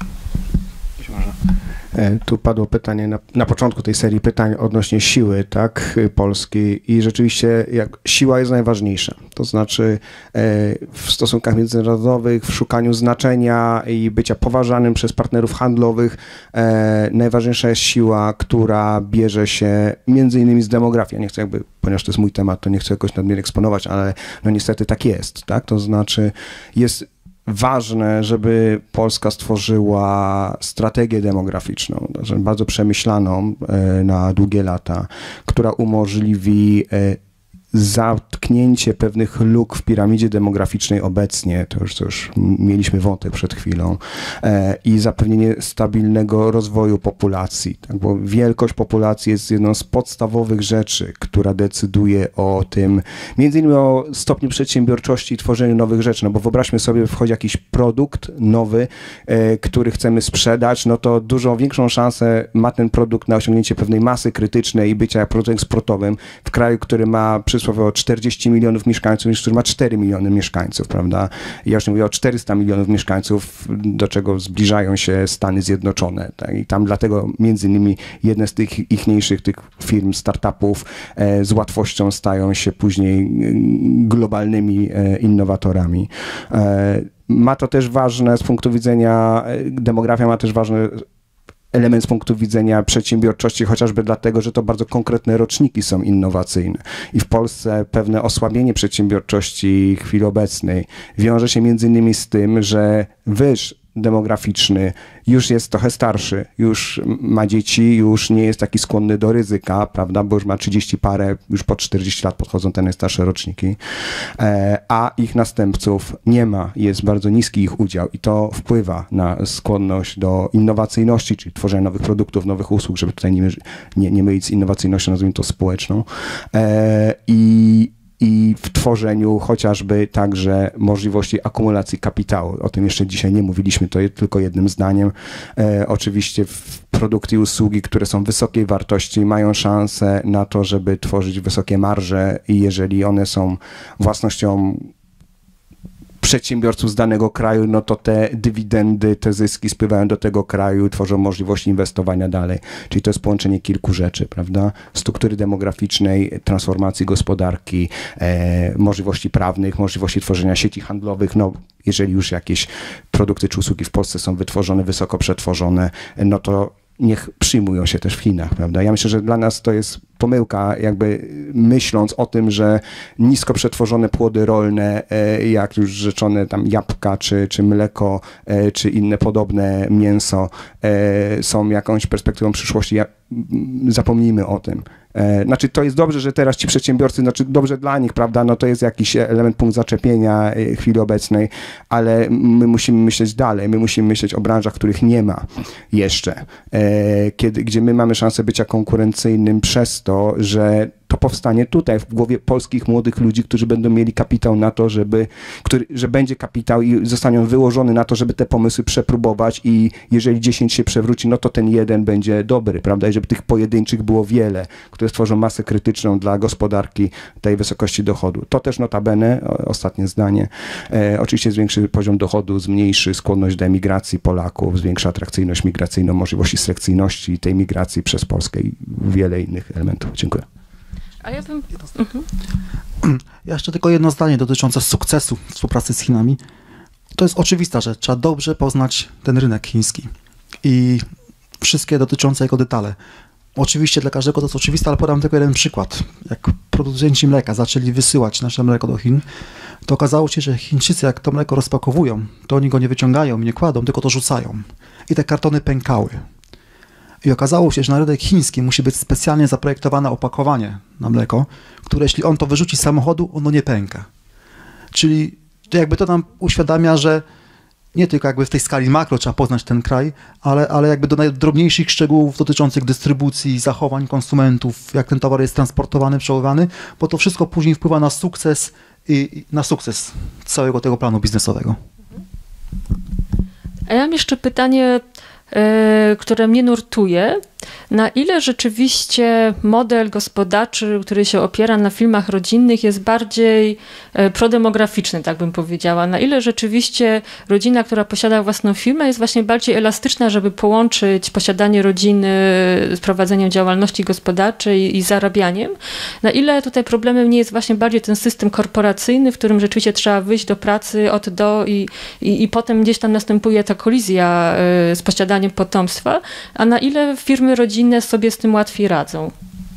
Speaker 4: Tu padło pytanie na początku tej serii pytań odnośnie siły, tak, Polski i rzeczywiście siła jest najważniejsza. To znaczy w stosunkach międzynarodowych, w szukaniu znaczenia i bycia poważanym przez partnerów handlowych najważniejsza jest siła, która bierze się między innymi z demografii. Nie chcę ponieważ to jest mój temat, to nie chcę jakoś nadmiernie eksponować, ale no niestety tak jest, tak? To znaczy jest ważne, żeby Polska stworzyła strategię demograficzną, bardzo przemyślaną na długie lata, która umożliwi zatknięcie pewnych luk w piramidzie demograficznej obecnie, to już mieliśmy wątek przed chwilą, i zapewnienie stabilnego rozwoju populacji, tak, bo wielkość populacji jest jedną z podstawowych rzeczy, która decyduje o tym, między innymi o stopniu przedsiębiorczości i tworzeniu nowych rzeczy, no bo wyobraźmy sobie, wchodzi jakiś produkt nowy, który chcemy sprzedać, no to dużo większą szansę ma ten produkt na osiągnięcie pewnej masy krytycznej i bycia produktem eksportowym w kraju, który ma przysłowiowo 40 milionów mieszkańców, niż który ma 4 miliony mieszkańców, prawda? Ja już nie mówię o 400 milionów mieszkańców, do czego zbliżają się Stany Zjednoczone. Tak? I tam dlatego między innymi jedne z tych ichniejszych tych firm, startupów z łatwością stają się później globalnymi innowatorami. Ma to też ważne z punktu widzenia, demografia ma też ważne element z punktu widzenia przedsiębiorczości, chociażby dlatego, że to bardzo konkretne roczniki są innowacyjne. I w Polsce pewne osłabienie przedsiębiorczości w chwili obecnej wiąże się między innymi z tym, że wyż demograficzny już jest trochę starszy, już ma dzieci, już nie jest taki skłonny do ryzyka, prawda, bo już ma 30 parę, już po 40 lat podchodzą te najstarsze roczniki, a ich następców nie ma, jest bardzo niski ich udział i to wpływa na skłonność do innowacyjności, czyli tworzenia nowych produktów, nowych usług, żeby tutaj nie mylić z innowacyjnością, nazwijmy to społeczną, i w tworzeniu chociażby także możliwości akumulacji kapitału. O tym jeszcze dzisiaj nie mówiliśmy, to tylko jednym zdaniem. Oczywiście produkty i usługi, które są wysokiej wartości, mają szansę na to, żeby tworzyć wysokie marże i jeżeli one są własnością przedsiębiorców z danego kraju, no to te dywidendy, te zyski spływają do tego kraju, tworzą możliwość inwestowania dalej. Czyli to jest połączenie kilku rzeczy, prawda? Struktury demograficznej, transformacji gospodarki, możliwości prawnych, możliwości tworzenia sieci handlowych. No, jeżeli już jakieś produkty czy usługi w Polsce są wytworzone, wysoko przetworzone, no to niech przyjmują się też w Chinach, prawda? Ja myślę, że dla nas to jest pomyłka, jakby myśląc o tym, że nisko przetworzone płody rolne, jak już rzeczone tam jabłka, czy mleko, czy inne podobne mięso są jakąś perspektywą przyszłości. Zapomnijmy o tym. Znaczy to jest dobrze, że teraz ci przedsiębiorcy, znaczy dobrze dla nich, prawda, no to jest jakiś element, punkt zaczepienia w chwili obecnej, ale my musimy myśleć dalej, my musimy myśleć o branżach, których nie ma jeszcze, gdzie my mamy szansę bycia konkurencyjnym przez to, że to powstanie tutaj w głowie polskich młodych ludzi, którzy będą mieli kapitał na to, że będzie kapitał i zostanie on wyłożony na to, żeby te pomysły przepróbować i jeżeli 10 się przewróci, no to ten jeden będzie dobry, prawda? I żeby tych pojedynczych było wiele, które stworzą masę krytyczną dla gospodarki tej wysokości dochodu. To też notabene, ostatnie zdanie, oczywiście zwiększy poziom dochodu, zmniejszy skłonność do emigracji Polaków, zwiększa atrakcyjność migracyjną, możliwości selekcyjności tej migracji przez Polskę i wiele innych elementów. Dziękuję.
Speaker 1: A ja bym...
Speaker 3: Jeszcze tylko jedno zdanie dotyczące sukcesu współpracy z Chinami. To jest oczywista rzecz. Trzeba dobrze poznać ten rynek chiński i wszystkie dotyczące jego detale. Oczywiście dla każdego to jest oczywiste, ale podam tylko jeden przykład. Jak producenci mleka zaczęli wysyłać nasze mleko do Chin, to okazało się, że Chińczycy jak to mleko rozpakowują, to oni go nie wyciągają i nie kładą, tylko to rzucają. I te kartony pękały. I okazało się, że na rynek chiński musi być specjalnie zaprojektowane opakowanie na mleko, które jeśli on to wyrzuci z samochodu, ono nie pęka. Czyli jakby to nam uświadamia, że nie tylko jakby w tej skali makro trzeba poznać ten kraj, ale jakby do najdrobniejszych szczegółów dotyczących dystrybucji, zachowań konsumentów, jak ten towar jest transportowany, przechowywany, bo to wszystko później wpływa na sukces i na sukces całego tego planu biznesowego.
Speaker 1: A ja mam jeszcze pytanie, które mnie nurtuje. Na ile rzeczywiście model gospodarczy, który się opiera na filmach rodzinnych, jest bardziej prodemograficzny, tak bym powiedziała? Na ile rzeczywiście rodzina, która posiada własną firmę, jest właśnie bardziej elastyczna, żeby połączyć posiadanie rodziny z prowadzeniem działalności gospodarczej i zarabianiem? Na ile tutaj problemem nie jest właśnie bardziej ten system korporacyjny, w którym rzeczywiście trzeba wyjść do pracy od do i potem gdzieś tam następuje ta kolizja z posiadaniem potomstwa, a na ile firmy rodzinne sobie z tym łatwiej radzą?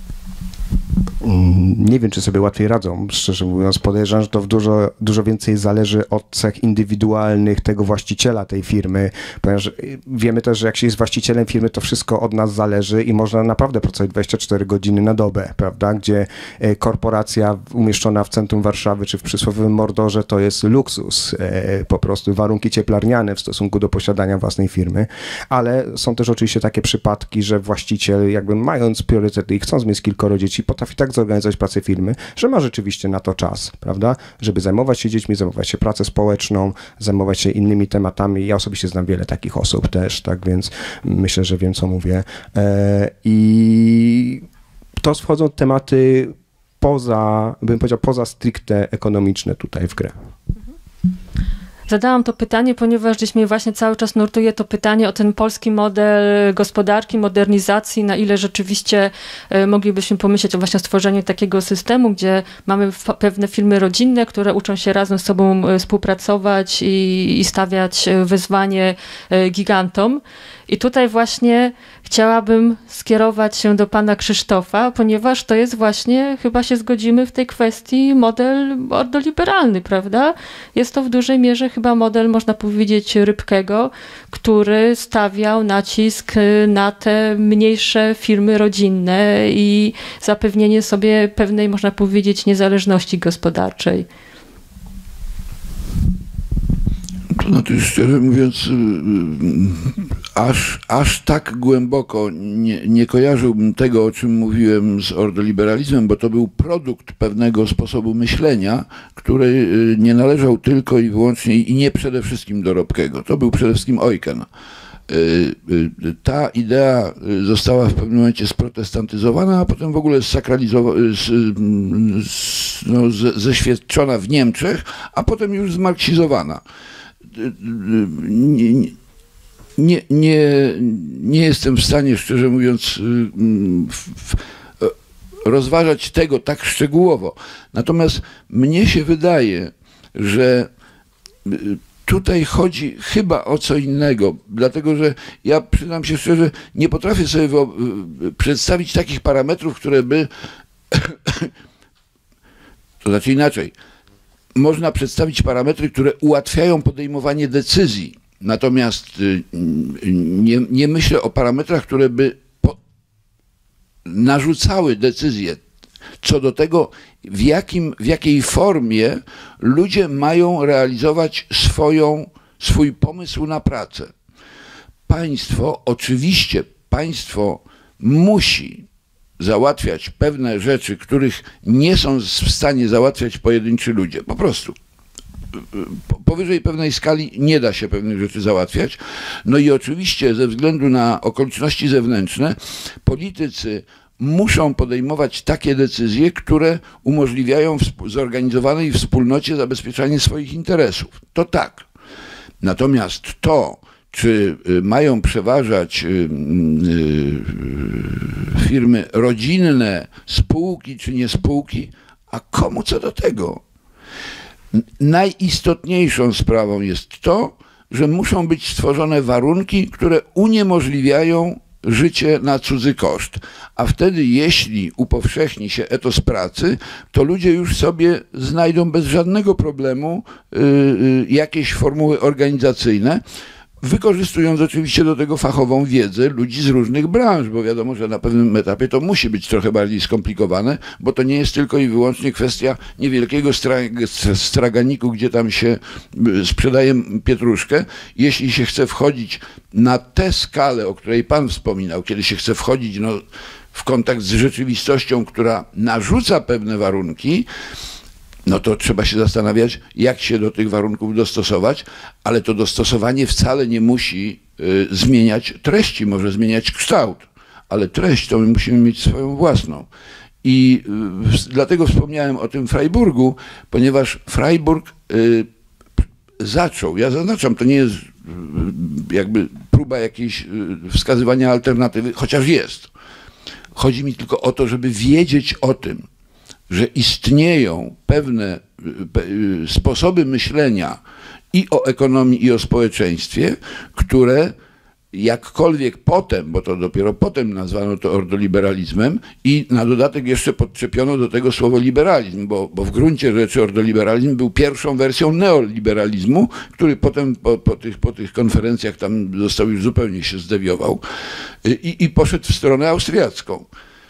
Speaker 4: Nie wiem, czy sobie łatwiej radzą, szczerze mówiąc. Podejrzewam, że to dużo więcej zależy od cech indywidualnych tego właściciela tej firmy, ponieważ wiemy też, że jak się jest właścicielem firmy, to wszystko od nas zależy i można naprawdę pracować 24 godziny na dobę, prawda? Gdzie korporacja umieszczona w centrum Warszawy, czy w przysłowiowym Mordorze, to jest luksus, po prostu warunki cieplarniane w stosunku do posiadania własnej firmy, ale są też oczywiście takie przypadki, że właściciel jakby mając priorytety i chcąc mieć kilkoro dzieci, potrafi tak zorganizować pracę firmy, że ma rzeczywiście na to czas, prawda? Żeby zajmować się dziećmi, zajmować się pracą społeczną, zajmować się innymi tematami. Ja osobiście znam wiele takich osób też, tak więc myślę, że wiem, co mówię. I to wchodzą tematy bym powiedział, poza stricte ekonomiczne tutaj w grę.
Speaker 1: Zadałam to pytanie, ponieważ gdzieś mnie właśnie cały czas nurtuje to pytanie o ten polski model gospodarki, modernizacji, na ile rzeczywiście moglibyśmy pomyśleć o właśnie stworzeniu takiego systemu, gdzie mamy pewne firmy rodzinne, które uczą się razem z sobą współpracować i stawiać wyzwanie gigantom. I tutaj właśnie chciałabym skierować się do pana Krzysztofa, ponieważ to jest właśnie, chyba się zgodzimy w tej kwestii, model ordoliberalny, prawda? Jest to w dużej mierze chyba model, można powiedzieć, Rybkego, który stawiał nacisk na te mniejsze firmy rodzinne i zapewnienie sobie pewnej, można powiedzieć, niezależności gospodarczej.
Speaker 5: Znaczy, szczerze mówiąc, aż tak głęboko nie kojarzyłbym tego, o czym mówiłem z ordoliberalizmem, bo to był produkt pewnego sposobu myślenia, który nie należał tylko i wyłącznie i nie przede wszystkim do Rybkego. To był przede wszystkim Eugen. Ta idea została w pewnym momencie sprotestantyzowana, a potem w ogóle zeświadczona w Niemczech, a potem już zmarksizowana. Nie jestem w stanie, szczerze mówiąc, rozważać tego tak szczegółowo. Natomiast mnie się wydaje, że tutaj chodzi chyba o co innego, dlatego że ja przyznam się szczerze, nie potrafię sobie przedstawić takich parametrów, które by, to znaczy inaczej, można przedstawić parametry, które ułatwiają podejmowanie decyzji. Natomiast nie myślę o parametrach, które by narzucały decyzję co do tego, w jakiej formie ludzie mają realizować swój pomysł na pracę. Oczywiście państwo musi załatwiać pewne rzeczy, których nie są w stanie załatwiać pojedynczy ludzie. Po prostu. Powyżej pewnej skali nie da się pewnych rzeczy załatwiać. No i oczywiście ze względu na okoliczności zewnętrzne politycy muszą podejmować takie decyzje, które umożliwiają zorganizowanej wspólnocie zabezpieczanie swoich interesów. To tak. Natomiast to, czy mają przeważać firmy rodzinne, spółki czy nie spółki, a komu co do tego? Najistotniejszą sprawą jest to, że muszą być stworzone warunki, które uniemożliwiają życie na cudzy koszt. A wtedy, jeśli upowszechni się etos pracy, to ludzie już sobie znajdą bez żadnego problemu jakieś formuły organizacyjne. wykorzystując oczywiście do tego fachową wiedzę ludzi z różnych branż, bo wiadomo, że na pewnym etapie to musi być trochę bardziej skomplikowane, bo to nie jest tylko i wyłącznie kwestia niewielkiego straganiku, gdzie tam się sprzedaje pietruszkę. Jeśli się chce wchodzić na tę skalę, o której pan wspominał, kiedy się chce wchodzić w kontakt z rzeczywistością, która narzuca pewne warunki, no to trzeba się zastanawiać, jak się do tych warunków dostosować, ale to dostosowanie wcale nie musi zmieniać treści, może zmieniać kształt, ale treść to my musimy mieć swoją własną. I dlatego wspomniałem o tym Freiburgu, ponieważ Freiburg zaczął, ja zaznaczam, to nie jest jakby próba jakiejś wskazywania alternatywy, chociaż jest. Chodzi mi tylko o to, żeby wiedzieć o tym, że istnieją pewne sposoby myślenia i o ekonomii, i o społeczeństwie, które jakkolwiek potem, bo to dopiero potem nazwano to ordoliberalizmem i na dodatek jeszcze podczepiono do tego słowo liberalizm, bo w gruncie rzeczy ordoliberalizm był pierwszą wersją neoliberalizmu, który potem po tych konferencjach tam został już zupełnie się zdewiował i poszedł w stronę austriacką.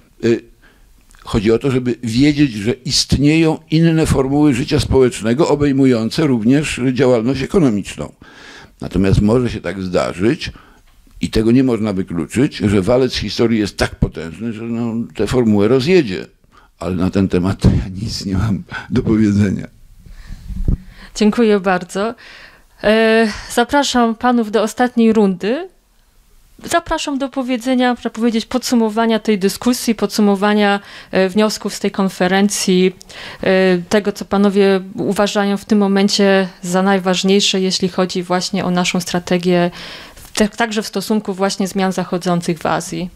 Speaker 5: Chodzi o to, żeby wiedzieć, że istnieją inne formuły życia społecznego, obejmujące również działalność ekonomiczną. Natomiast może się tak zdarzyć, i tego nie można wykluczyć, że walec historii jest tak potężny, że tę formułę rozjedzie. Ale na ten temat ja nic nie mam do powiedzenia.
Speaker 1: Dziękuję bardzo. Zapraszam panów do ostatniej rundy. Zapraszam do powiedzenia, można powiedzieć, podsumowania tej dyskusji, podsumowania wniosków z tej konferencji, tego, co panowie uważają w tym momencie za najważniejsze, jeśli chodzi właśnie o naszą strategię, także w stosunku właśnie zmian zachodzących w Azji.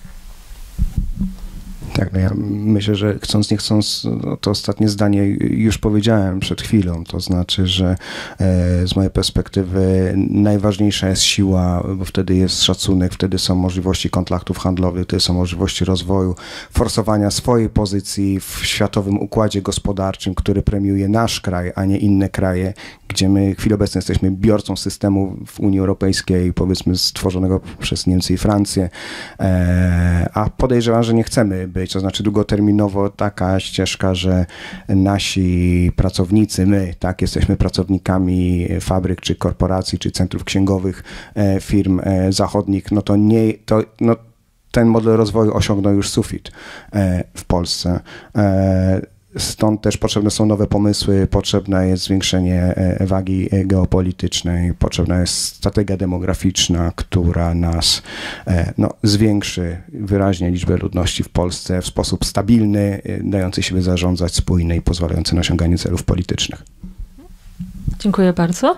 Speaker 4: Tak, no ja myślę, że chcąc nie chcąc, no to ostatnie zdanie już powiedziałem przed chwilą, to znaczy, że z mojej perspektywy najważniejsza jest siła, bo wtedy jest szacunek, wtedy są możliwości kontraktów handlowych, wtedy są możliwości rozwoju, forsowania swojej pozycji w światowym układzie gospodarczym, który premiuje nasz kraj, a nie inne kraje, gdzie my w chwili obecnej jesteśmy biorcą systemu w Unii Europejskiej, powiedzmy stworzonego przez Niemcy i Francję, a podejrzewam, że nie chcemy być, to znaczy długoterminowo taka ścieżka, że nasi pracownicy, my, tak, jesteśmy pracownikami fabryk, czy korporacji, czy centrów księgowych firm zachodnich, no to nie, ten model rozwoju osiągnął już sufit w Polsce. Stąd też potrzebne są nowe pomysły, potrzebne jest zwiększenie wagi geopolitycznej, potrzebna jest strategia demograficzna, która nas zwiększy wyraźnie liczbę ludności w Polsce w sposób stabilny, dający się zarządzać, spójny i pozwalający na osiąganie celów politycznych.
Speaker 1: Dziękuję bardzo.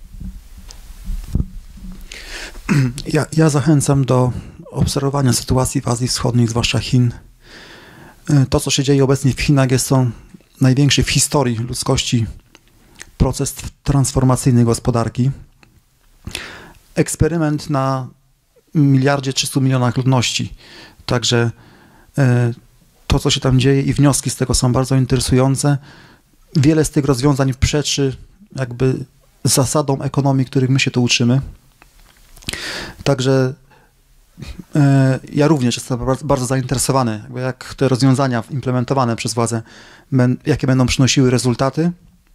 Speaker 3: Ja zachęcam do obserwowania sytuacji w Azji Wschodniej, zwłaszcza Chin. To, co się dzieje obecnie w Chinach, jest to największy w historii ludzkości proces transformacyjny gospodarki. Eksperyment na 1,3 miliarda ludności. Także to, co się tam dzieje i wnioski z tego są bardzo interesujące. Wiele z tych rozwiązań przeczy jakby zasadom ekonomii, których my się tu uczymy. Także ja również jestem bardzo zainteresowany, jak te rozwiązania implementowane przez władze, jakie będą przynosiły rezultaty.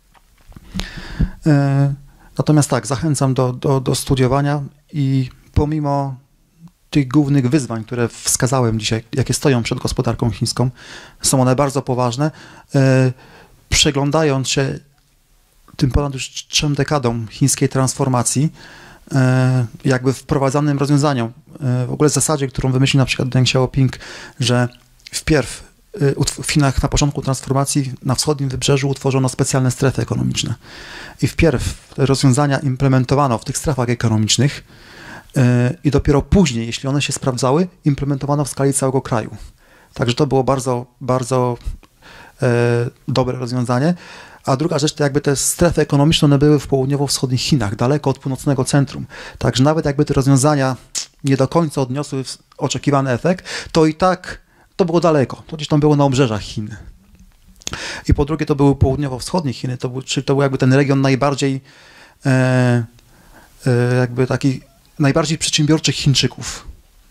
Speaker 3: Natomiast tak, zachęcam do studiowania i pomimo tych głównych wyzwań, które wskazałem dzisiaj, jakie stoją przed gospodarką chińską, są one bardzo poważne. Przeglądając się tym ponad już 3 dekadom chińskiej transformacji, jakby wprowadzanym rozwiązaniom, w ogóle zasadzie, którą wymyślił na przykład Deng Xiaoping, że wpierw w Chinach na początku transformacji na wschodnim wybrzeżu utworzono specjalne strefy ekonomiczne i wpierw te rozwiązania implementowano w tych strefach ekonomicznych i dopiero później, jeśli one się sprawdzały, implementowano w skali całego kraju. Także to było bardzo, bardzo dobre rozwiązanie. A druga rzecz to jakby te strefy ekonomiczne, one były w południowo-wschodnich Chinach, daleko od północnego centrum. Także nawet jakby te rozwiązania nie do końca odniosły oczekiwany efekt, to i tak to było daleko. To gdzieś tam było na obrzeżach Chin. I po drugie to były południowo-wschodnie Chiny, czyli to był jakby ten region najbardziej jakby takich najbardziej przedsiębiorczych Chińczyków.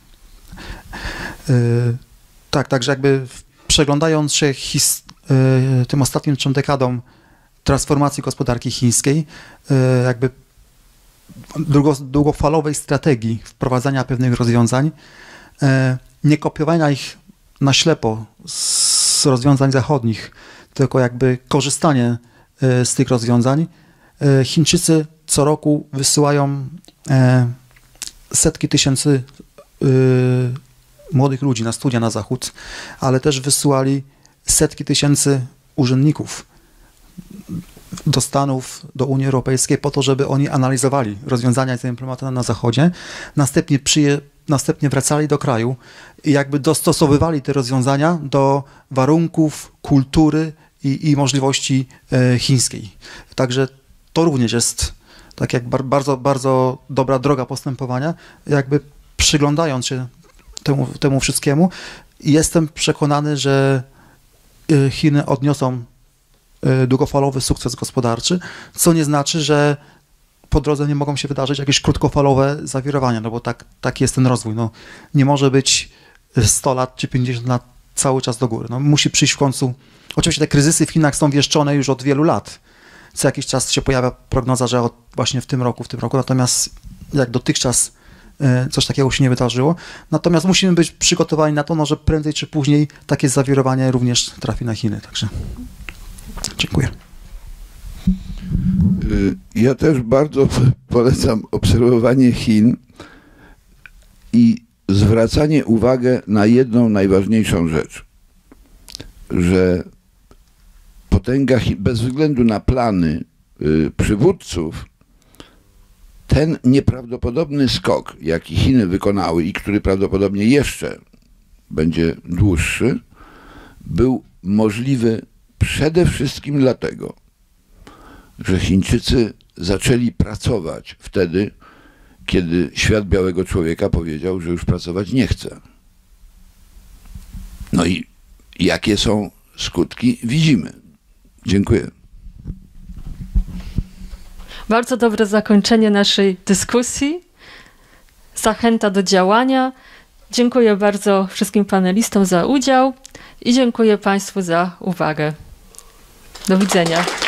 Speaker 3: Tak, także jakby przeglądając się tym ostatnim 3 dekadom transformacji gospodarki chińskiej, jakby długofalowej strategii wprowadzania pewnych rozwiązań, nie kopiowania ich na ślepo z rozwiązań zachodnich, tylko jakby korzystanie z tych rozwiązań. Chińczycy co roku wysyłają setki tysięcy młodych ludzi na studia na zachód, ale też wysyłali setki tysięcy urzędników do Stanów, do Unii Europejskiej po to, żeby oni analizowali rozwiązania zaimplementowane na Zachodzie, następnie wracali do kraju i jakby dostosowywali te rozwiązania do warunków, kultury i możliwości chińskiej. Także to również jest tak jak bardzo, bardzo dobra droga postępowania, jakby przyglądając się temu wszystkiemu. Jestem przekonany, że Chiny odniosą długofalowy sukces gospodarczy, co nie znaczy, że po drodze nie mogą się wydarzyć jakieś krótkofalowe zawirowania, no bo taki jest ten rozwój. No, nie może być 100 lat czy 50 lat cały czas do góry. No, musi przyjść w końcu. Oczywiście te kryzysy w Chinach są wieszczone już od wielu lat. Co jakiś czas się pojawia prognoza, że właśnie w tym roku, natomiast jak dotychczas coś takiego się nie wydarzyło. Natomiast musimy być przygotowani na to, no, że prędzej czy później takie zawirowanie również trafi na Chiny. Także dziękuję.
Speaker 5: Ja też bardzo polecam obserwowanie Chin i zwracanie uwagi na jedną najważniejszą rzecz, że potęga Chin, bez względu na plany przywódców, ten nieprawdopodobny skok, jaki Chiny wykonały i który prawdopodobnie jeszcze będzie dłuższy, był możliwy przede wszystkim dlatego, że Chińczycy zaczęli pracować wtedy, kiedy świat białego człowieka powiedział, że już pracować nie chce. No i jakie są skutki, widzimy. Dziękuję.
Speaker 1: Bardzo dobre zakończenie naszej dyskusji. Zachęta do działania. Dziękuję bardzo wszystkim panelistom za udział i dziękuję Państwu za uwagę. Do widzenia.